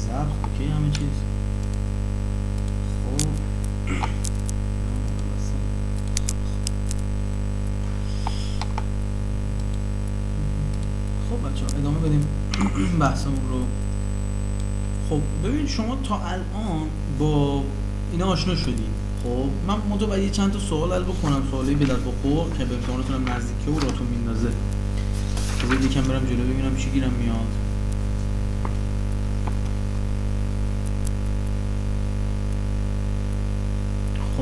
ضبط اوکی همه چیز. خب خب بچه ها ادامه بدیم بحثمون رو. خب ببین شما تا الان با اینا آشنا شدید. خب من باید چند تا سوال حل بکنم، سوالی به درد بخور که به امتحانتونم نزدیکه و راتون میندازه. بذارید یکم برم جلو ببینم چی گیرم میاد. خب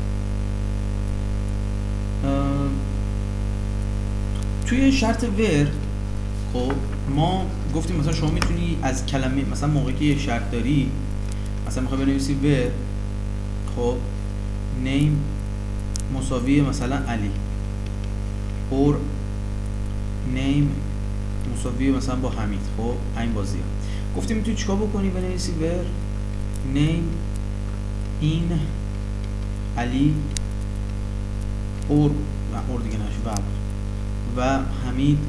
توی شرط ور خب ما گفتیم مثلا شما میتونی از کلمه مثلا موقعی که یه شرط داری مثلا میخوای بنویسی ور خب نیم مساوی مثلا علی اور نیم مساوی مثلا با حمید. خب این بازی ها گفتیم میتونی چیکار بکنی؟ بنویسی ور نیم این علی اور دیگه نشه و حمید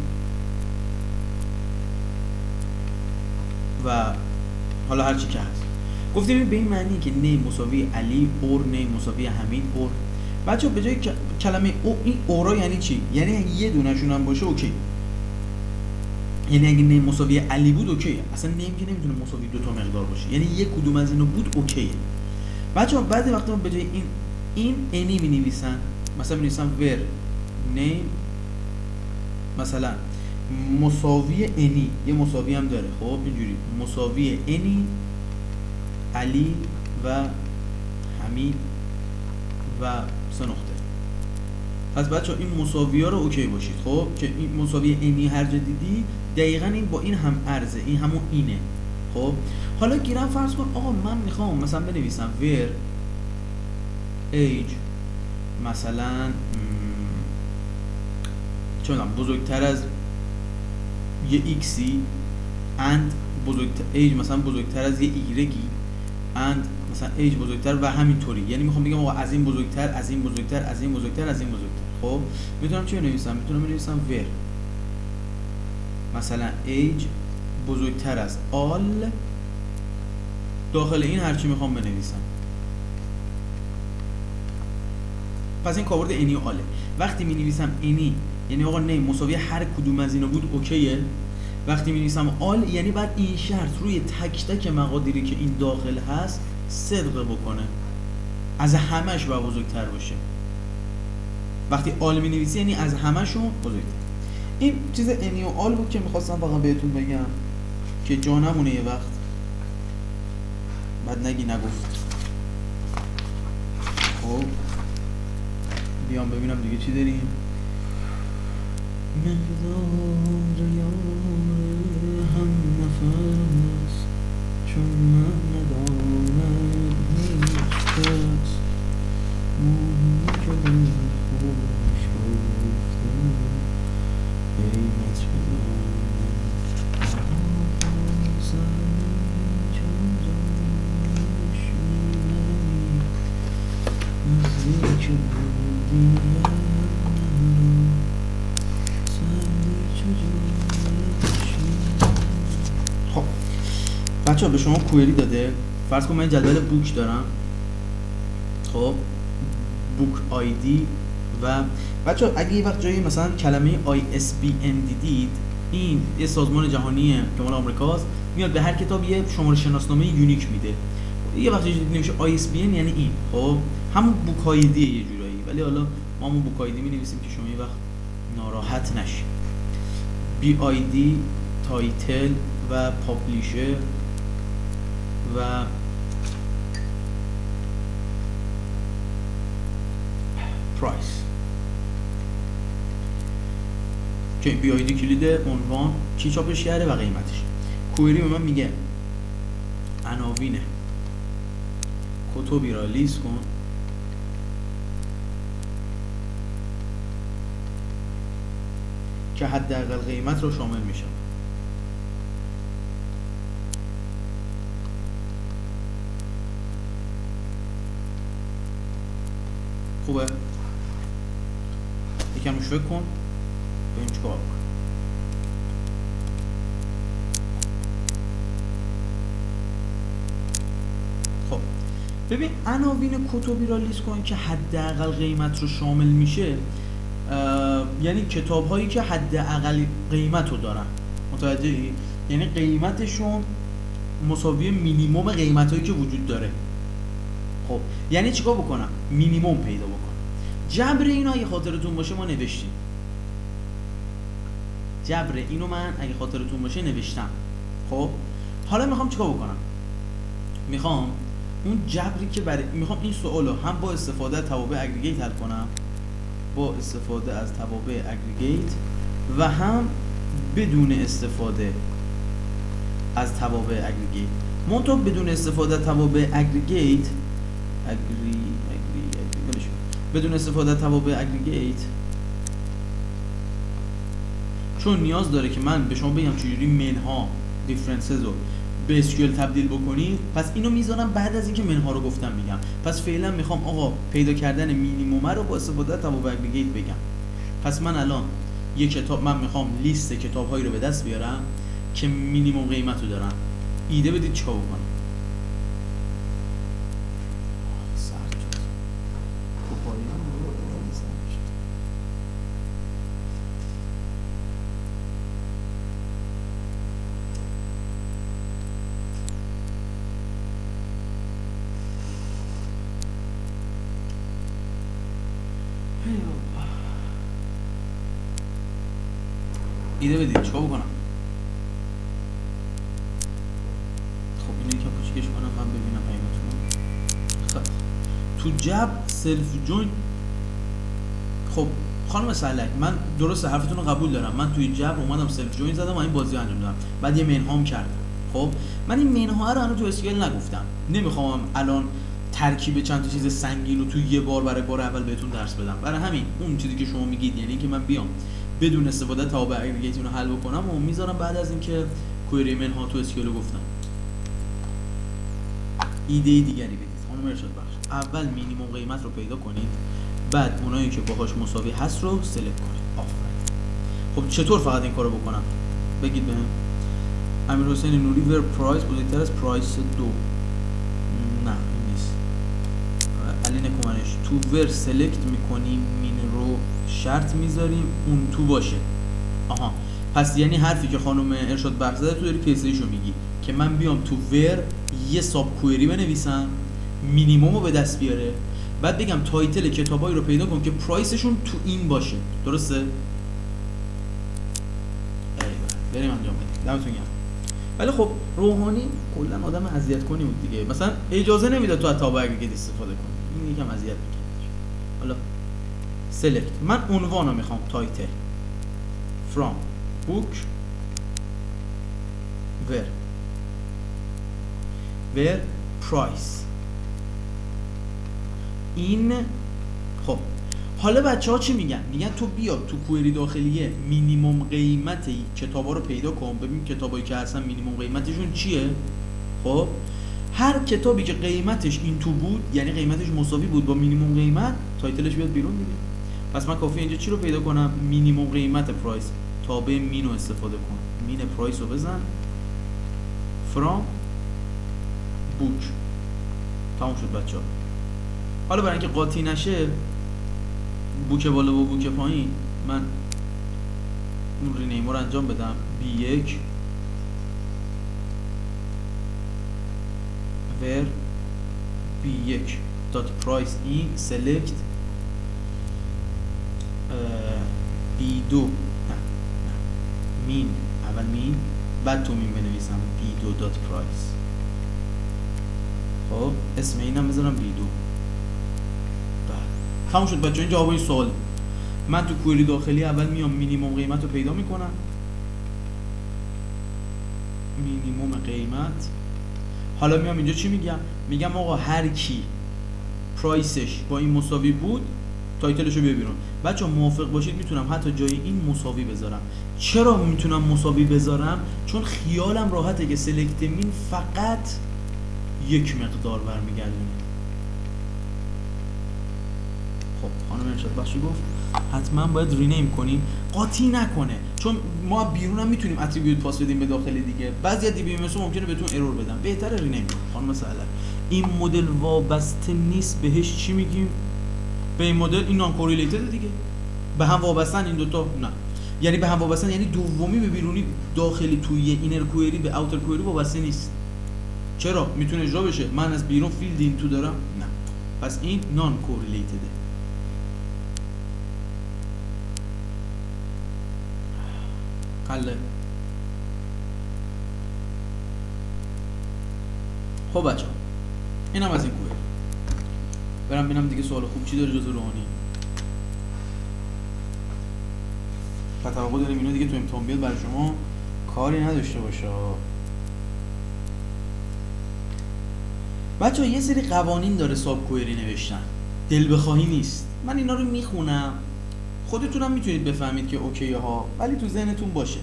و حالا هر چی که هست. گفتیم به این معنی که نیم مساوی علی اور نیم مساوی حمید اور. بچه‌ها به جای کلمه او این اورا یعنی چی؟ یعنی یه دونه‌شون هم باشه اوکی. یعنی اگه نیم مساوی علی بود اوکی، اصلا نیم که نمیتونه مساوی دو تا مقدار باشه، یعنی یک کدوم از اینو بود اوکیه. بچه‌ها بعضی وقتا به جای این انی می‌نویسن، مثلا می‌نویسن ور نیم مثلا مساوی انی، یه مساوی هم داره. خب اینجوری مساوی انی علی و حمید و سه نقطه. پس بچه این مساوی ها رو اوکی باشید. خب که این مساوی انی هر جا دیدی دقیقا این با این هم ارزه، این همون اینه. خب حالا گیرم فرض کن آقا من میخوام مثلا بنویسم where age مثلا چه میدونم بزرگتر از یه ایکسی and age مثلا بزرگتر از یه ایگرگی and مثلا age بزرگتر و همینطوری. یعنی میخوام بگم آقا از این بزرگتر از این بزرگتر از این بزرگتر از این بزرگتر. خب میتونم چی بنویسم؟ میتونم بنویسم where مثلا age بزرگتر از all داخل این هرچی میخوام بنویسم. پس این کاربرد انی و آله. وقتی می نویسم انی یعنی آقا نه مساوی هر کدوم از اینا بود اوکیه. وقتی می نویسم آل یعنی بعد این شرط روی تک تک مقادیری که این داخل هست صدق بکنه، از همش باید بزرگتر باشه. وقتی آل می نویسی یعنی از همشون بزرگتر. این چیز انی و آل بود که میخواستم فقط بهتون بگم که جا نمونه یه وقت بعد نگی نگفت. خب بیام ببینم دیگه چی داریم. مقدار یار هم نفس چون من ندارد هیچ کس ماهی که دل خوش گفته قیمت بدانم آزم چون جانش میبری نزدیک بودیم خب بچه ها به شما کوئری داده. فرض کن من جدول بوک دارم. خب بوک آیدی و بچه ها اگه یه وقت جایی مثلا کلمه ISBN دیدید، این یه سازمان جهانیه که مال آمریکاست، میاد به هر کتاب یه شماره شناسنامه یونیک میده. یه وقت جایی نمیشه ISBN یعنی این خب همون بوک آیدیه یه جورایی، ولی حالا ما همون بوک آیدی می نویسیم که شما یه وقت ناراحت نشید. BID تایتل و پابلیشر و پرایس که BID کلید عنوان کی چاپش کرده و قیمتش. کوئری به من میگه عناوین کتبی را لیست کن که حداقل قیمت رو شامل میشه. خوبه؟ یکم روش فکر کن ببین چیکار بکن. ببین عناوین کتبی را لیست کن که حداقل قیمت رو شامل میشه، یعنی کتاب هایی که حداقل قیمت رو دارن، متوجهی؟ یعنی قیمتشون مساوی مینیمم قیمت هایی که وجود داره. خب یعنی چیکار بکنم؟ مینیمم پیدا بکنم. جبر اینو اگه خاطرتون باشه ما نوشتیم، جبر اینو من اگه خاطرتون باشه نوشتم. خب حالا میخوام چیکار بکنم؟ میخوام اون جبری که میخوام این سوالو هم با استفاده از توابع اگریگیت حل کنم، با استفاده از توابع اگریگیت، و هم بدون استفاده از توابع اگریگیت. منتها بدون استفاده از توابع اگریگیت بدون استفاده از توابع اگریگیت چون نیاز داره که من به شما بگم چجوری منها دیفرنسز رو به اسکیول تبدیل بکنید، پس اینو میذارم بعد از اینکه منها رو گفتم میگم. پس فعلا میخوام آقا پیدا کردن مینیمم رو با استفاده از توابع اگریگیت بگم. پس من الان من میخوام لیست کتاب‌هایی رو به دست بیارم که مینیمم قیمت رو دارن. ایده بدید چیکار بکنم؟ ایده بدید چیکار بکنم؟ خب اینو یکم کوچیکش کنم من ببینم پیامتون. خب تو جبر سلف جوین، خب خانم سلک من درست حرفتون رو قبول دارم، من توی جبر اومدم سلف جوین زدم و این بازی انجام دادم، بعد یه منهام کردم. خب من این منها رو هنوز تو اسکیل نگفتم، نمیخوام الان ترکیب چند تا چیز سنگین رو توی یه بار برای بار اول بهتون درس بدم. برای همین اون چیزی که شما میگید، یعنی اینکه من بیام بدون استفاده از توابع اگریگیت رو حل بکنم و میذارم بعد از اینکه کوئری منها تو اسکیل رو گفتم. ایده دیگری بدید خانم ارشاد بخش. اول مینیمم قیمت رو پیدا کنید، بعد اونایی که باهاش مساوی هست رو سلکت کنید. آفرین. خب چطور فقط این کارو بکنم؟ بگید بهم. امیرحسین نوری ور پرایس بزرگتر از پرایس 2. نه این نیست. علی نکومنش تو ور سلکت میکنیم، مین رو شرط میذاریم اون تو باشه. آها پس یعنی حرفی که خانم ارشاد بخش زده تو داری پیسیشو میگی که من بیام تو ور یه ساب کوئری بنویسم مینیمم رو به دست بیاره، بعد بگم تایتل کتابایی رو پیدا کن که پرایسشون تو این باشه. درسته؟ ایوه بریم انجام بدیم. دمتون گرم. ولی خب روحانی کلا آدم اذیت کنی بود دیگه، مثلا اجازه نمیداد تو از توابع اگریگیت استفاده کنی، این یکم اذیت میکنه. حالا سلکت، من عنوان رو میخوام تایتل from book where price این. خب حالا بچه ها چی میگن؟ میگن تو بیا تو کوئری داخلیه مینیمم قیمت کتابا رو پیدا کن، ببین کتابایی که هستن مینیمم قیمتشون چیه. خب هر کتابی که قیمتش این تو بود، یعنی قیمتش مساوی بود با مینیمم قیمت، تایتلش بیاد بیرون دیگه. پس من کافیه اینجا چی رو پیدا کنم؟ مینیمم قیمت پرایس، تابع مین رو استفاده کن، مین پرایس رو بزن from book. تموم شد بچه ها. حالا برای اینکه قاطی نشه بوک بالا و بوک پایین، من اون رینیمو رو انجام بدم. B1 where B1 dot price in select B2 نه مین، اول مین بعد تو مین بنویسم B2 dot price. خب اسم اینم بذارم B2. تموم شد بچه. این جواب این سوال. من تو کوئری داخلی اول میام مینیمم قیمت رو پیدا میکنم، مینیمم قیمت. حالا میام اینجا چی میگم؟ میگم آقا هر کی پرایسش با این مساوی بود تایتلش رو بیار بیرون. بچه موافق باشید میتونم حتی جای این مساوی بذارم. چرا میتونم مساوی بذارم؟ چون خیالم راحته که سلکت مین فقط یک مقدار برمیگردونه. خب خانم ارشاد بخشی گفت حتما باید رینیم کنیم، قاطی نکنه، چون ما بیرون هم میتونیم اتریبیوت پاس بدیم به داخل دیگه. بعضی از DBMS ممکنه بهتون ارور بدن، بهتره رینیم کنیم. خانم مثلا این مدل وابسته نیست بهش چی میگیم؟ به این مدل این نان کوریلیتد دیگه، به هم وابستن این دوتا. نه یعنی به هم وابستن یعنی دومی به بیرونی، داخلی توی اینر کوئری به اوتر کوئری وابسته نیست. چرا؟ میتونه اجرا بشه. من از بیرون فیلد این تو دارم؟ نه. پس این نان کوریلیتده. حله. خب بچه ها این هم از این کوئری. برم ببینم دیگه سوال خوب چی داره جز روحانی. توقع داریم اینو دیگه تو امتحان بیاد برای شما کاری نداشته باشه. بچه ها یه سری قوانین داره ساب کوئری نوشتن، دل بخواهی نیست. من اینا رو میخونم، خودتونم میتونید بفهمید که اوکی ها، ولی تو ذهنتون باشه.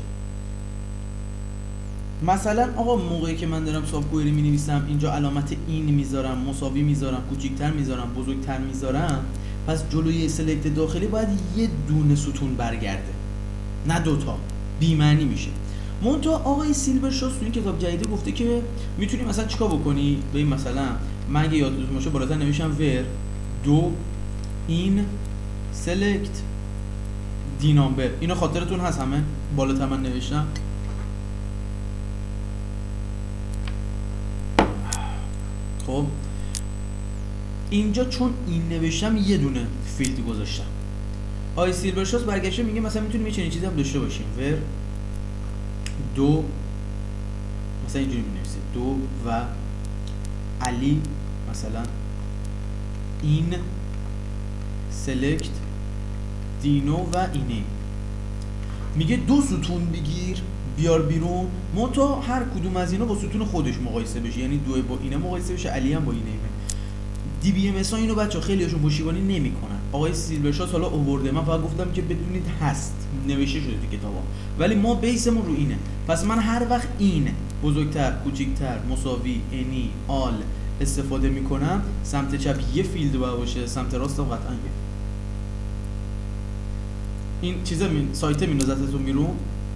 مثلا آقا موقعی که من دارم ساب کوئری می نویسم اینجا علامت این میذارم، مساوی میذارم، کوچیک‌تر میذارم، بزرگتر میذارم، پس جلوی سلکت داخلی باید یه دونه ستون برگرده، نه دوتا، بی معنی میشه. منتها آقای سیلورشاس تو این کتاب جدیده گفته که میتونی مثلا چیکار بکنی. به این مثلا من اگه یادتون باشه بالاتر نوشتم ور دو این سلکت دی نامبر، اینو خاطرتون هست همه بالاتر من نوشتم. خب اینجا چون این نوشتم یه دونه فیلد گذاشتم. آقای سیلورشاس برگشته میگه مثلا میتونیم یه چنین چیزی هم داشته باشیم، ور دو مثلا اینجوری می‌نویسید دو و علی مثلا این سلکت دینو و اینه. میگه دو ستون بگیر بیار بیرون، منتها هر کدوم از اینا با ستون خودش مقایسه بشه، یعنی دو با اینه مقایسه بشه، علی هم با اینه. DBMS ها اینو بچا خیلیشون پشتیبانی نمیکنن. آقای سیلورشاس حالا آورده، من فقط گفتم که بدونید هست، نوشته شده تو کتابا، ولی ما بیسمون رو اینه. پس من هر وقت این بزرگتر، کوچیکتر، مساوی، انی، آل استفاده میکنم، سمت چپ یه فیلد باشه، سمت راست قطعا یه. این چیزا سایت مینوزتتون بیرون.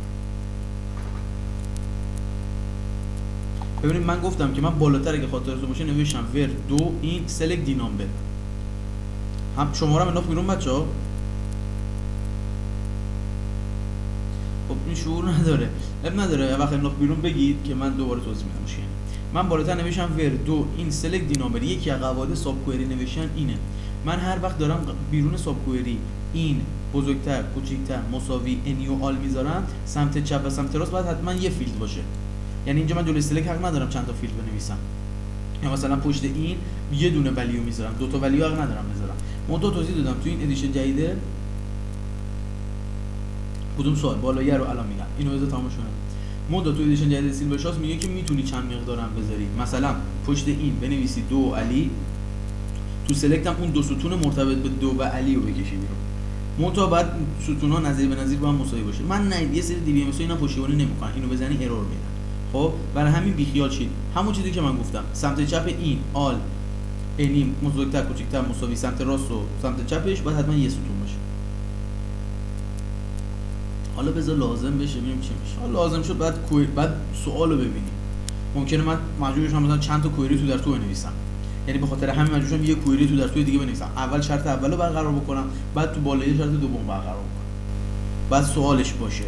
ببینید من گفتم که من بالاتر اگه خاطرتون باشه نوشتم ور دو این سلکت دی نامبر، هم شماره رو انداخت بیرون بچه‌ها. خب این شعور نداره، اب نداره، وقتی انداخت بیرون بگید که من دوباره توضیح میدم. مشکل من بالاتر نوشتم ور دو این سلکت دی نامبر، یکی از قواعد ساب کوئری نوشتن اینه. من هر وقت دارم بیرون ساب کوئری این بزرگتر، کوچیکتر، مساوی، انیو آل میذارم، سمت چپ و سمت راست باید حتما یه فیلد باشه. یعنی اینجا من جلوی سلکت حق ندارم چند تا فیلد بنویسم، یا مثلا پشت این یه دونه ولیو میذارم، دو تا ولیو حق ندارم بذارم. من دو توضیح دادم تو این ادیشن جدیده. کدوم سوال بالایی رو الان میگم، اینو بذار تمام شونه. مود تو ادیشن جدید سیلورشاس میگه که میتونی چند مقدار هم بذاری، مثلا پشت این بنویسی دو علی، تو سلکت هم اون دو ستون مرتبط به دو و علی رو بکشی بیرون. منتها بعد ستونا نظیر به نظیر با هم مساوی باشه. من نه یه سری DBMS اینا پشتیبانی نمیکنن، اینو بزنی ارور میدن. خب برای همین بیخیال شید. همون چیزی که من گفتم، سمت چپ این آل انیم بزرگتر، کوچیکتر، مساوی، سمت راست و سمت چپش باید حتما یه ستون باشه. حالا بذار لازم بشه ببینیم چی میشه. حالا لازم شد بعد سوالو ببینیم. ممکنه من مجبور بشم مثلا چند تا کوئری تو در تو بنویسم. یعنی به خاطر همین مجبور شدم یه کوئری تو در تو دیگه بنویسم. اول شرط اولو برقرار بکنم، بعد تو بالای شرط دوم برقرار بکنم. بعد سوالش باشه.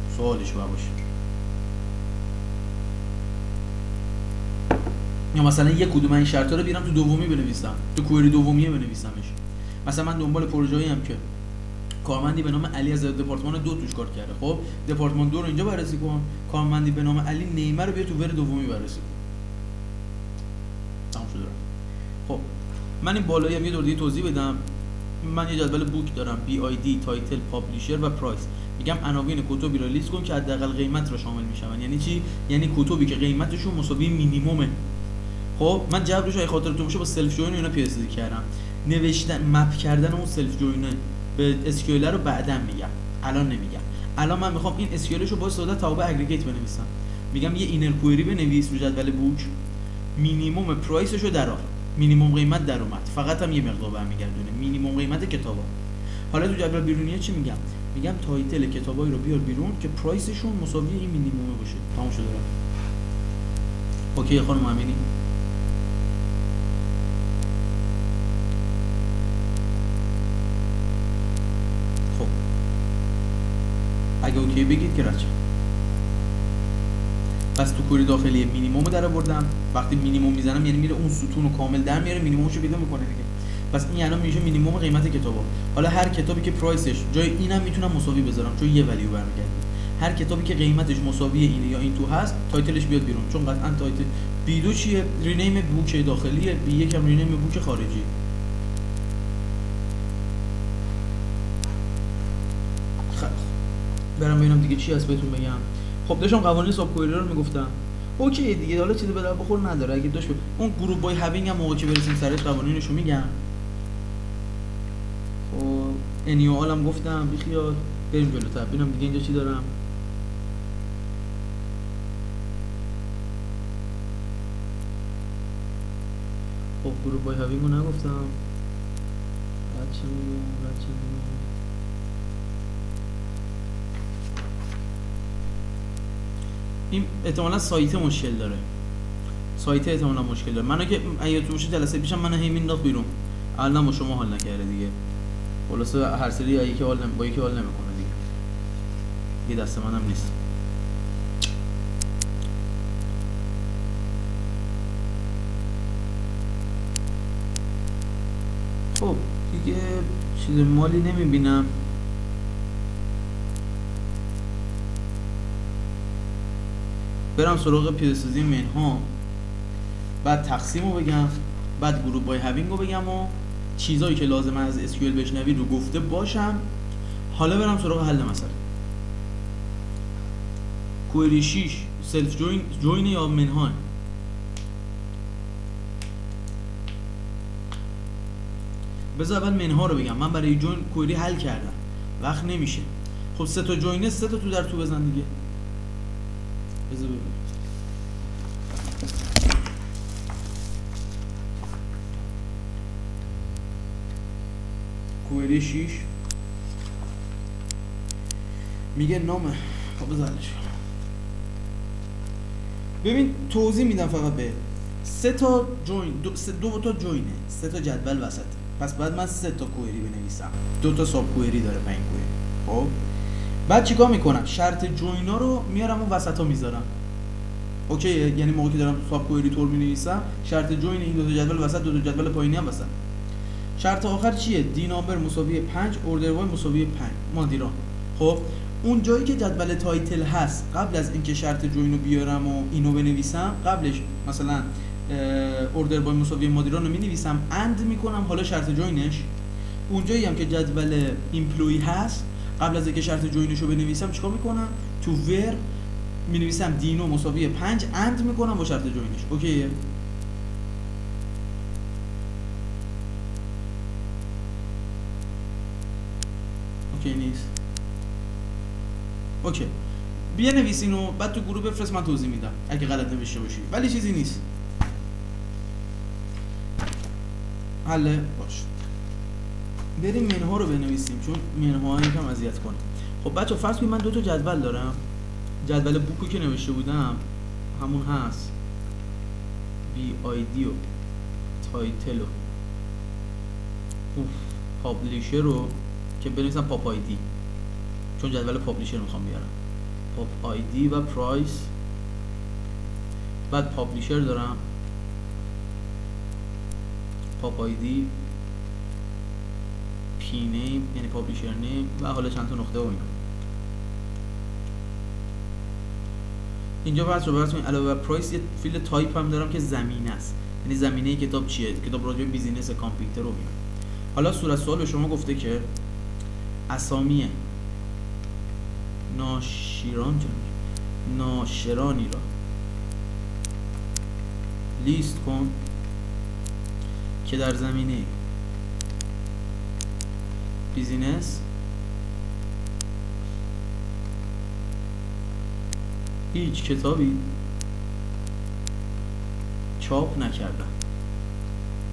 یا مثلا یک کدوم این شرطا رو بیارم تو دومی بنویسم، تو کوئری دومیه بنویسمش. مثلا من دنبال پروژه‌ای ام که کارمندی به نام علی از دپارتمان 2 توش کار کرده. خب دپارتمان 2 رو اینجا بررسی کن، کارمندی به نام علی نیمه رو بیا تو ور دومی بررسی کن. تمام شد. خب من این بالایی هم یه دور دیگه توضیح بدم. من یه جدول بوک دارم، BID، تایتل، پابلیشر و پرایس. میگم عناوین کتبی رو لیست کن که حداقل قیمت رو شامل میشن. یعنی چی؟ یعنی کتبی که قیمتشون مساوی مینیممه. خب من جبرش اگه خاطرتون باشه با سلف جوین اینا پیاده کردم. نوشتن مپ کردن اون سلف جوین به اسکیول رو بعداً میگم، الان نمیگم. الان من میخوام این اسکیولش رو با ساده تابع اگریگیت بنویسم. میگم یه اینر کوئری بنویس رو جدول بوک، مینیمم پرایسش رو درار. مینیمم قیمت در اومد، فقط هم یه مقدار برمیگردونه مینیمم قیمت کتابا. حالا تو جدول بیرونیه چی میگم؟ میگم تایتل کتابایی رو بیار بیرون که پرایسشون مساوی این مینیمم باشه. تموم شده. اوکی خانم امینی. خب اگه اوکی بگید که رچه. پس تو کوری داخلی مینیمم رو در آوردم. وقتی مینیمم میزنم یعنی میره اون ستون رو کامل در میاره، مینیممشو پیدا میکنه دیگه. پس این الان میشه مینیمم قیمت کتابا. حالا هر کتابی که پرایسش جای اینم میتونم مساوی بذارم چون یه ولیو برمیگرده. هر کتابی که قیمتش مساوی اینه یا این تو هست تایتلش بیاد بیرون، چون قطعا تایتل B2 چیه؟ رینیم بوک داخلیه، B1 هم رینیم بوک خارجی. خب برام ببینم دیگه چی هست بهتون بگم. خب داشتم قوانین ساب کوئری رو میگفتم. اوکی دیگه، حالا چیزی به در بخور نداره. اگه داشت اون گروپ بای هاوینگ هم موقعی که برسیم سرش قوانینش رو میگم. خب انیوال هم گفتم بیخیال. بریم جلوتر ببینم دیگه اینجا چی دارم. خب گروپ بای هاوینگ رو نگفتم. رد چه این احتمالا سایت مشکل داره. سایت احتمالا مشکل داره. منو که اگه تو باشه جلسه پیشم منو هی مینداخت بیرون. الان با شما حال نکرده دیگه. خلاصه هر سری یکی حال با یکی حال نمیکنه دیگه. دیگه دست منم نیست. خب دیگه چیز مالی نمیبینم. برم سراغ پیداسازی منها، بعد تقسیم رو بگم، بعد گروپ بای هاوینگ رو بگم و چیزایی که لازم از SQL بشنوی رو گفته باشم. حالا برم سراغ حل مسئله. کوئری 6 سلف جوین یا منها؟ بذار اول منها رو بگم. من برای جوین کوئری حل کردم، وقت نمیشه. خب 3 تا جوینه، 3 تا تو در تو بزن دیگه. بذار ببین. کوئری 6 میگه نامه. خب بذارش. ببین توضیح میدم فقط به 3 تا جوین، دو تا جوینه، 3 تا جدول وسط. پس بعد من 3 تا کوئری بنویسم. 2 تا ساب کوئری داره، 5 کوئری. خب بعد چیکار میکنم؟ شرط جوینا رو میارم و وسطا میذارم. اوکی، یعنی موقعی که دارم ساب کوئری تور مینویسم شرط جوین این 2 تا جدول وسط، 2 تا جدول پایینی هم وسط. شرط آخر چیه؟ دی نامبر مساوی 5، اوردر وای مساوی 5 مادیران. خب اون جایی که جدول تایتل هست قبل از اینکه شرط جوین رو بیارم و اینو بنویسم، قبلش مثلا اوردر وای مساوی مادیران رو مینویسم، اند میکنم حالا شرط جوینش. اون جایی هم که جدول ایمپلوی هست قبل از اینکه شرط جوینش رو بنویسم چیکار میکنم؟ تو ور مینویسم دینو مساوی 5، اند میکنم با شرط جوینش. اوکیه؟ اوکی نیست؟ اوکی بیا نویسینو بعد تو گروه بفرست، من توضیح میدم اگه غلط نوشته باشی، ولی چیزی نیست. حله باش. بریم منها رو بنویسیم چون منها یکم اذیت کنه. خب بچه فرض کنید من 2 تا جدول دارم. جدول بوکو که نوشته بودم همون هست، بی آی دی و تایتل و پابلیشر رو که بنویسم پاپ آی دی، چون جدول پابلیشر میخوام بیارم. پاپ آی دی و پرایس. بعد پابلیشر دارم، پاپ آی دی، پی نیم یعنی پابلیشر نیم و حالا چند تا نقطه و اینا. اینجا بحث رو براتون علاوه بر پرایس یه فیلد تایپ هم دارم که زمینه است، یعنی زمینه کتاب چیه؟ کتاب راجع به بیزینس کامپیوتر رو میگم. حالا صورت سوال به شما گفته که اسامی ناشرانی را لیست کن که در زمینه بیزینس هیچ کتابی چاپ نکردن.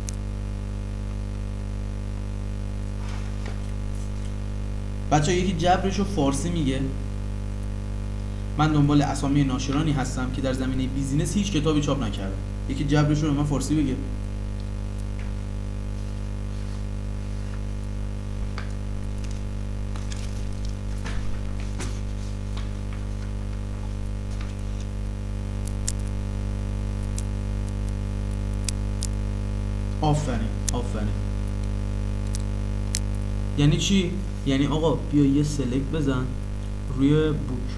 بچه یکی جبرش رو فارسی میگه. من دنبال اسامی ناشرانی هستم که در زمینه بیزینس هیچ کتابی چاپ نکرده. یکی جبرش رو به من فارسی بگه. آفرین. یعنی چی؟ یعنی آقا بیا یه سلکت بزن روی بوک،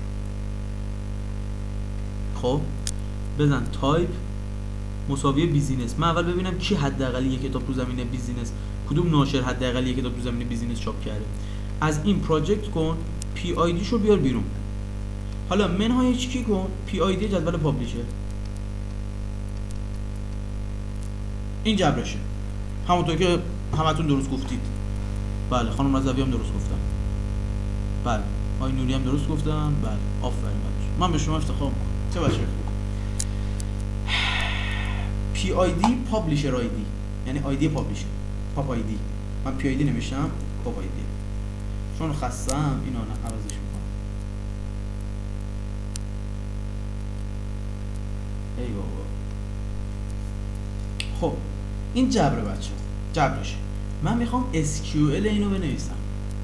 خب بزن تایپ مساوی بیزینس. من اول ببینم کی حداقل یک کتاب تو زمینه بیزینس، کدوم ناشر حداقل یک کتاب تو زمینه بیزینس چاپ کرده. از این پراجکت کن پی آی دی شو بیار بیرون. حالا منهای چی کن؟ پی آی دی جدول پابلیشر. این جبرشه، همونطور که همتون درست گفتید. بله خانم رضوی هم درست گفتن، بله آقای نوری هم درست گفتن، بله آفرین بچه، من به شما افتخار میکنم. چه بچه پی آی دی پابلیشر آی دی، یعنی آی دی پابلیشر، پاپ آی دی. من پی آی دی نمیشم، پاپ آی دی. چون خستم اینو عوضش میکنم. ای بابا. خب این جبره بچه، جبرشه. من میخوام SQL اینو بنویسم.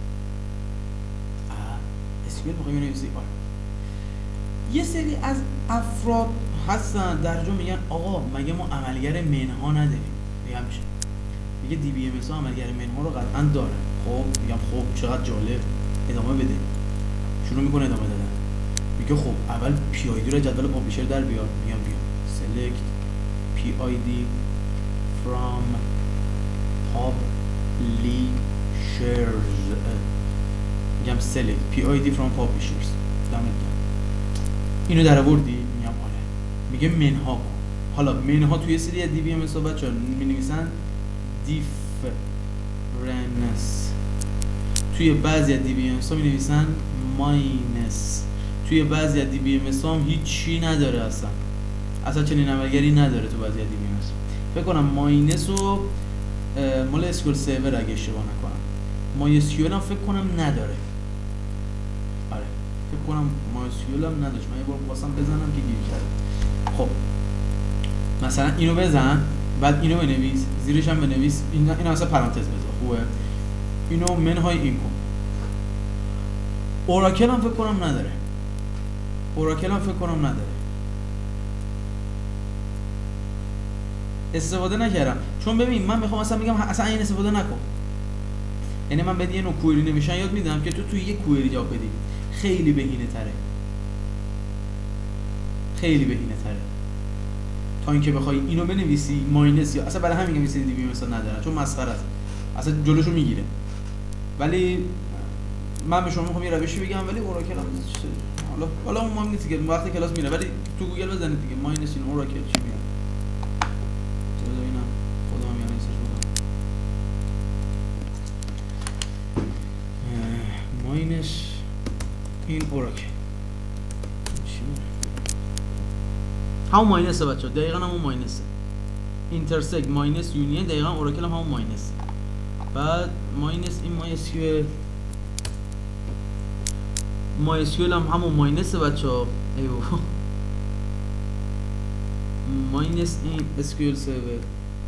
SQL میخوام بنویسی. یه سری از افراد هستن در جا میگن آقا مگه ما عملگر منها نداریم؟ میگم چی؟ میگه DBMS ها عملگر منها رو قطعا داره. خب میگم خب چقدر جالب، ادامه بده. شروع میکنه ادامه دادن. میگه خب اول PID رو جدول پابلیشر در بیار. میگم بیا select PID from publishers. میگم select PID from publishers. اینو در آوردی؟ میگم آره. میگه منها کن. حالا منها توی سری از DBMS ها بچه‌ها می‌نویسن difference. توی بعضی از DBMS ها می‌نویسن minus. توی بعضی از DBMS ها هم هیچی نداره اصلا چنین عملگری نداره تو بعضی از DBMS. فکر کنم ماینس و مال اسکول سرور اگه اشتباه نکنم. MySQL هم فکر کنم نداره. آره فکر کنم MySQL هم نداشت. من یه بار خواستم بزنم که گیر کردم. خب مثلا اینو بزن، بعد اینو بنویس، زیرش هم بنویس این اصلا پرانتز بذار. خوبه. اینو منهای این کن. اوراکل هم فکر کنم نداره. استفاده نکردم چون ببین من میخوام اصلا میگم اصلا این استفاده نکن. یعنی من بدی یه نوع کوئری نمیشن یاد میدم که تو توی یه کوئری جواب بدی. خیلی بهینه تره تا اینکه بخوای اینو بنویسی ماینس. یا اصلا برای همین میگم این دی بی مثلا ندارن چون مسخره است، اصلا جلوشو میگیره. ولی من به شما میخوام یه روشی بگم، ولی اوراکل هم حالا اون مهم نیست دیگه، وقتی کلاس میره. ولی تو گوگل بزنید دیگه ماینس این اوراکل چی میاد. ببینم خودم هم یعنی سرچ بکنم ماینس این اوراکل همون ماینسه بچه‌ها، دقیقاً همون ماینسه. اینترسکت ماینس یونین دقیقاً اوراکل هم همون ماینسه. بعد ماینس این MySQL هم همون ماینسه بچه‌ها. ای بابا ماینس این SQL سرور.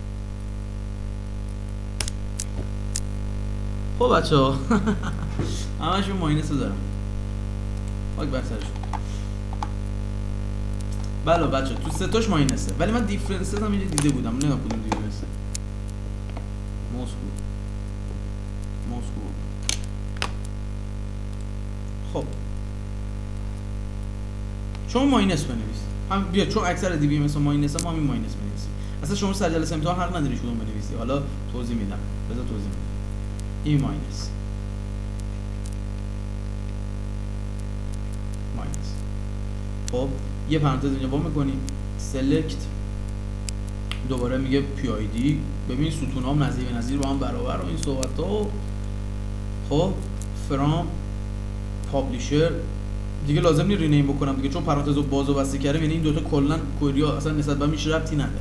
خب بچه‌ها همشون ماینس رو دارم. خاک بر سرشون. بله بچه تو سه تاش ماینسه، ولی من دیفرنسز هم اینجا دیده بودم. نمیدونم کدوم دیفرنسه. مسکو. خب شما ماینس بنویس. هم بیا چون اکثر دی بی ام اس ماینس ما همین ماینس بنویسیم. اصلا شما سر جلسه امتحان حق نداری کدوم بنویسی. حالا توضیح میدم. بذار توضیح میدم. این ماینس. خب یه پرانتز اینجا با میکنیم select، دوباره میگه PID. ببین ستونام نظیر به نظیر با هم برابر و این صحبت ها. خب from publisher دیگه لازم نیست رینیم بکنم دیگه، چون پرانتز رو باز و بسته کردم. یعنی این دوتا کلا کوئری ها اصلا نسبت به هم هیچ ربطی نداره.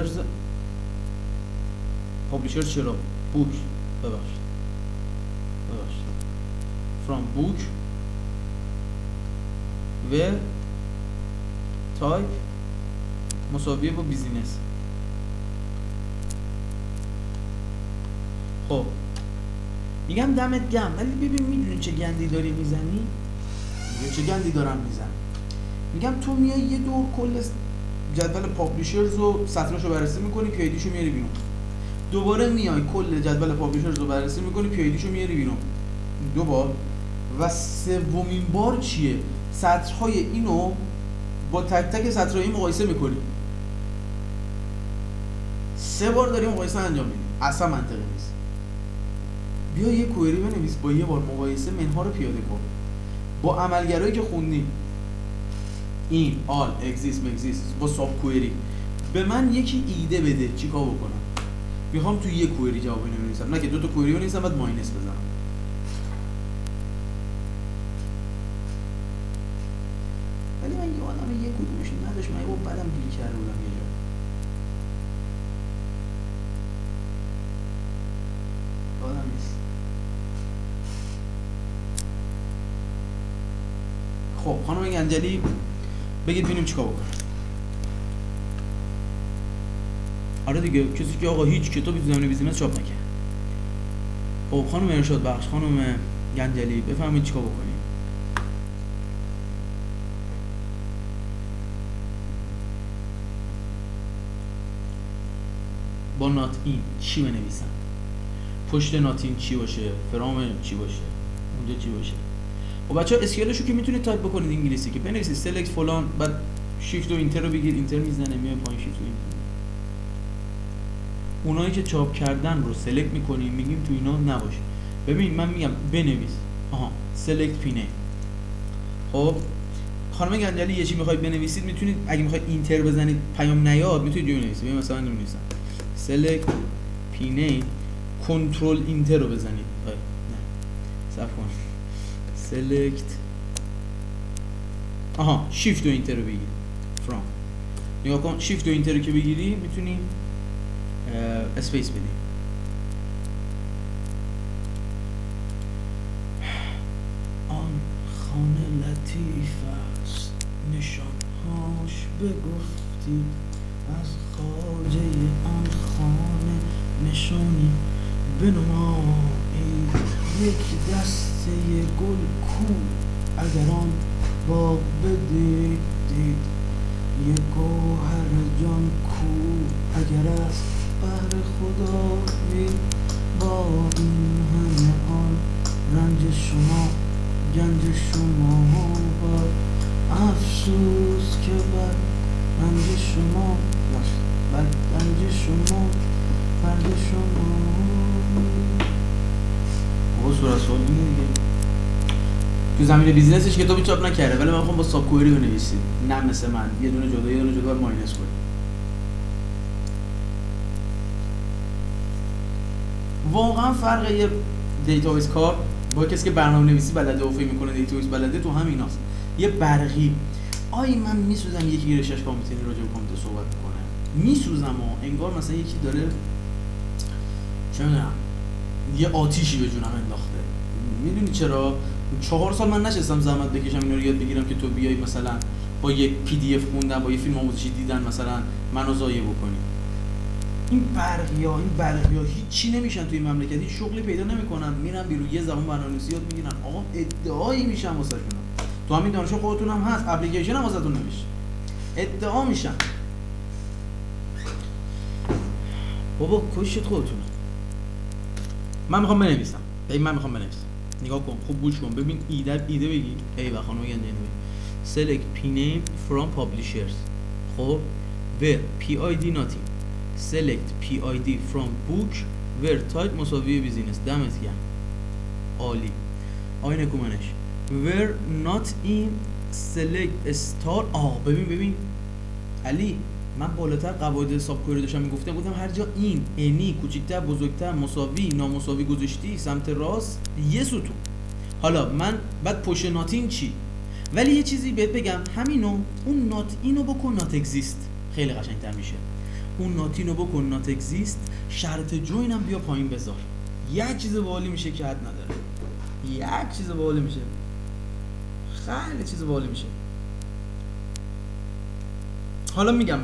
publishers چرا بوک ببخشید from book where type مساویه با بیزینس. خب میگم دمت گرم، ولی ببین میدونی چه گندی داری میزنی؟ چه گندی دارم میزنم؟ میگم تو میای یه دور کل جدول پابلیشرز و سطرشو بررسی میکنی، پی آیدیشو میاری بیرون. دوباره میای کل جدول پابلیشرز رو بررسی میکنی، پی آیدیشو میاری بیرون. دوبار. و سومین بار چیه؟ سطرهای اینو با تک تک سطرهای مقایسه میکنی. 3 بار داری مقایسه انجام میدی. اصلا منطقی نیست. بیا یه کوئری بنویس با یه بار مقایسه منها رو پیاده کن. با عملگرایی که خوندی. این all exist با ساب کوئری. به من یکی ایده بده چیکار بکنم. میخوام تو یه کوئری جواب بنویسم، نه که 2 تا کوئری بنویسم بعد ماینس بزنم. ولی من یادم یه کدومش نداشت، من یه بعدم دیگه کرده بودم یه جا. یادم نیست. خب خانم گنجلی بگید ببینیم چیکار بکنم. آره دیگه، کسی که آقا هیچ کتابی تو زمینه بیزینس چاپ نکرد. خب خانم ارشاد بخش، خانم گنجلی بفهمید چیکار بکنید. با نات این چی بنویسم؟ پشت نات این چی باشه؟ فرام چی باشه؟ اونجا چی باشه؟ خب بچه‌ها اسکیلشو که میتونید تایپ بکنید انگلیسی، که بنویسید سلکت فلان، بعد شیفت و اینتر رو بگید، اینتر میزنه میاد پایین، شیفت و اینتر. اونایی که چاپ کردن رو سلکت میکنیم، میگیم تو اینا نباشه. ببین من میگم بنویس سلکت پینه. خب خانم گنجلی یه چی میخواید بنویسید، میتونید اگه میخواید اینتر بزنید پیام نیاد میتونید جو بنویسید. ببین مثلا من می‌نویسم سلکت پینه، کنترل اینتر رو بزنید. نه صبر کن، سلکت شیفت و اینتر رو بگیر فرام. نگاه کن، شیفت و اینتر رو که بگیری میتونی اسپیس بدی. آن خانه لطیف است نشانهاش بگفتی، از خواجه آن خانه نشانی بنمایی. یک دسته گل کو اگر آن باغ بدید، یک گوهر جان کو اگر از بهر خدا بید. با این همه آن رنج شما گنج شما باد، افسوس که بر رنج شما بر رنج شما فرد شما. آقا سورا سوال دیگه تو زمین بیزینسش کتابی چاپ نکرده، ولی من میخوام با ساب کوئری بنویسید، نه مثل من یه دونه جدا ماینس کنید. واقعا فرق یه دیتابیس کار با کسی که برنامه‌نویسی بلده و فکر می‌کنه دیتابیس بلده تو همیناست. یه برقی من میسوزم یکی رشش کامپیوتری راجع به کامپیوتر صحبت می‌کنه، میسوزم و انگار مثلا یکی داره چه می‌دونم یه آتیشی به جونم انداخته. میدونی چرا؟ 4 سال من نشستم زحمت بکشم اینا رو یاد بگیرم که تو بیای مثلا با یه پی دی اف خوندن، با یه فیلم آموزشی دیدن مثلا منو ضایع بکنی. این برقیا هیچی نمیشن توی این مملکت، هیچ شغلی پیدا نمیکنن، میرن بیرون یه زبان برنامه‌نویسی یاد میگیرن. آقا ادعایی میشن واسهشون. تو همین دانشگاه خودتون هم هست، اپلیکیشن هم واسهتون نمیشه. ادعا میشن. بابا کشت خودتون. من میخوام بنویسم. نگاه کن، خوب گوش کن، ببین ایده بگی. ای خانم گنجلی select p name from publishers. خب where PID nothing. select PID from book where type مساوی بیزینس. دمت گرم، عالی. آینه کومنش where not in select star. ببین علی، من بالاتر قواعد ساب کوئری داشتم گفتم هر جا این انی کوچیک‌تر بزرگتر مساوی نامساوی گذاشتی سمت راست یه ستون. حالا من بعد پشت ناتین چی؟ ولی یه چیزی بهت بگم، همینو اون نات اینو بکن نات اگزیست، خیلی قشنگ‌تر میشه. اون ناتینو بکن نات اگزیست، شرط جوینم بیا پایین بذار، یه چیز باحالی میشه که حد نداره. یک چیز باحال میشه، خیلی چیز باحال میشه. حالا میگم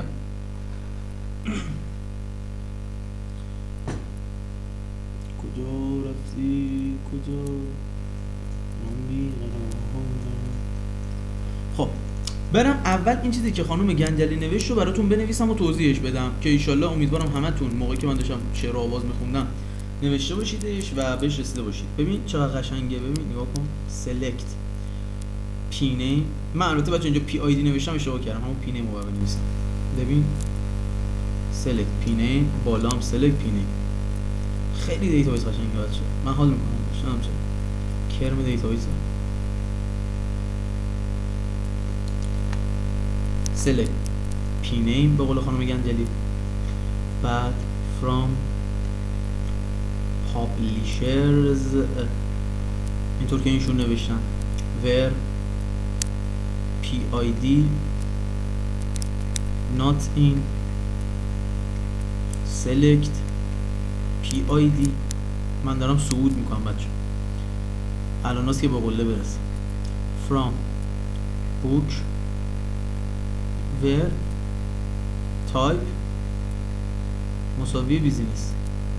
کجا رفتی کجا. خب برم اول این چیزی که خانم گنجلی نوشت رو براتون بنویسم و توضیحش بدم که ایشالله امیدوارم همتون موقعی که من داشتم شعر و آواز میخوندم نوشته باشیدش و بهش رسیده باشید. ببین چقدر قشنگه، ببین نگاه کن. سلکت پی نیم، من البته بچه اینجا پی آی دی نوشتم اشتباه کردم، همون پی نیم رو بنویسم. ببین سلکت پی نیم، بالام سلکت پی نیم. خیلی دیتابیس قشنگه بچه، من حال میکنم داشتم چه کرم دیتابیس. سلکت پی نیم به قول خانم گنجلی، بعد from publishers اینطور که اینشون نوشتن where PID not in select PID. من دارم صعود میکنم بچه، الان هست که با قله برسیم. from book where type مساوی بیزینس.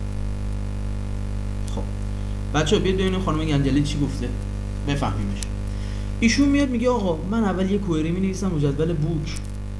خب بچه بیاید ببینیم خانم گنجلی چی گفته بفهمیمش. ایشون میاد میگه آقا من اول یه کوئری می نویسم رو جدول بوک.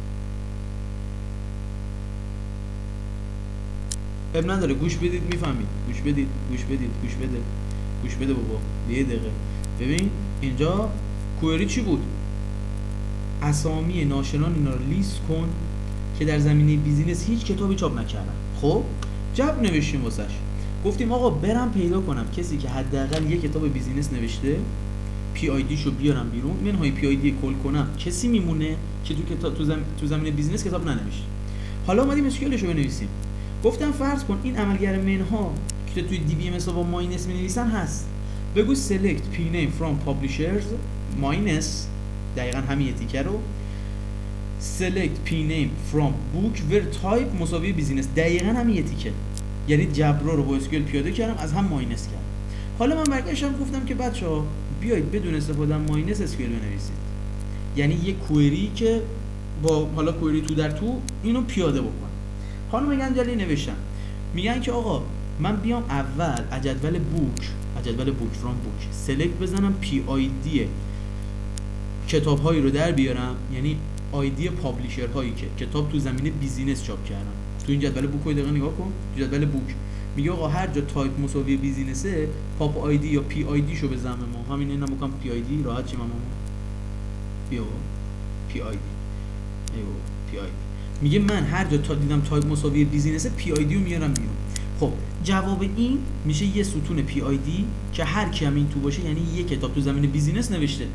اب نداره، گوش بدید میفهمید، گوش بدید گوش بده بابا یه دقیقه. ببین اینجا کوئری چی بود؟ اسامی ناشنان اینا رو لیست کن که در زمینه بیزینس هیچ کتابی چاپ نکردن. خب جب نوشتیم واسش، گفتیم آقا برم پیدا کنم کسی که حداقل یک کتاب بیزینس نوشته، پی آی دی شو بیارم بیرون، منهای پی آی دی کل کنم، کسی میمونه که تو زمینه بیزینس کتاب ننوشته. حالا اومدیم اسکیلش رو بنویسیم. گفتم فرض کن این عملگر منها که توی دی بی ام اس با ماینس می‌نویسن هست. بگو select p name from publishers ماینس، دقیقاً همین تیکر رو select p name from book where type مساوی بیزینس، دقیقاً همین تیکه. یعنی جبرا رو با اسکیل پیاده کردم، از هم ماینس کردم. حالا من برگشتم گفتم که بچه‌ها بیایید بدون استفاده از ماینس اسکیل بنویسید. یعنی یه کوئری که با حالا کوئری تو در تو اینو پیاده بکن. خانم گنجلی نوشتن میگن که آقا من بیام اول جدول بوک فرام بوک سلکت بزنم پی آی دی کتاب هایی رو در بیارم، یعنی آیدی پابلیشر هایی که کتاب تو زمینه بیزینس چاپ کردن. تو این جدول بوک رو دقیقاً نگاه کن. تو جدول بوک میگه آقا هر جا تایپ مساوی بیزینسه پاپ آیدی یا پی آیدی شو بزنم. ما همین اینا میگم پی آیدی راحت چی ماما بیا پی آیدی پی آیدی میگه من هر جا تا دیدم تایپ مساوی بیزینسه پی آیدی رو میارم بیرون. خب جواب این میشه یه ستون پی آیدی که هر کی هم این تو باشه، یعنی یه کتاب تو زمینه بیزینس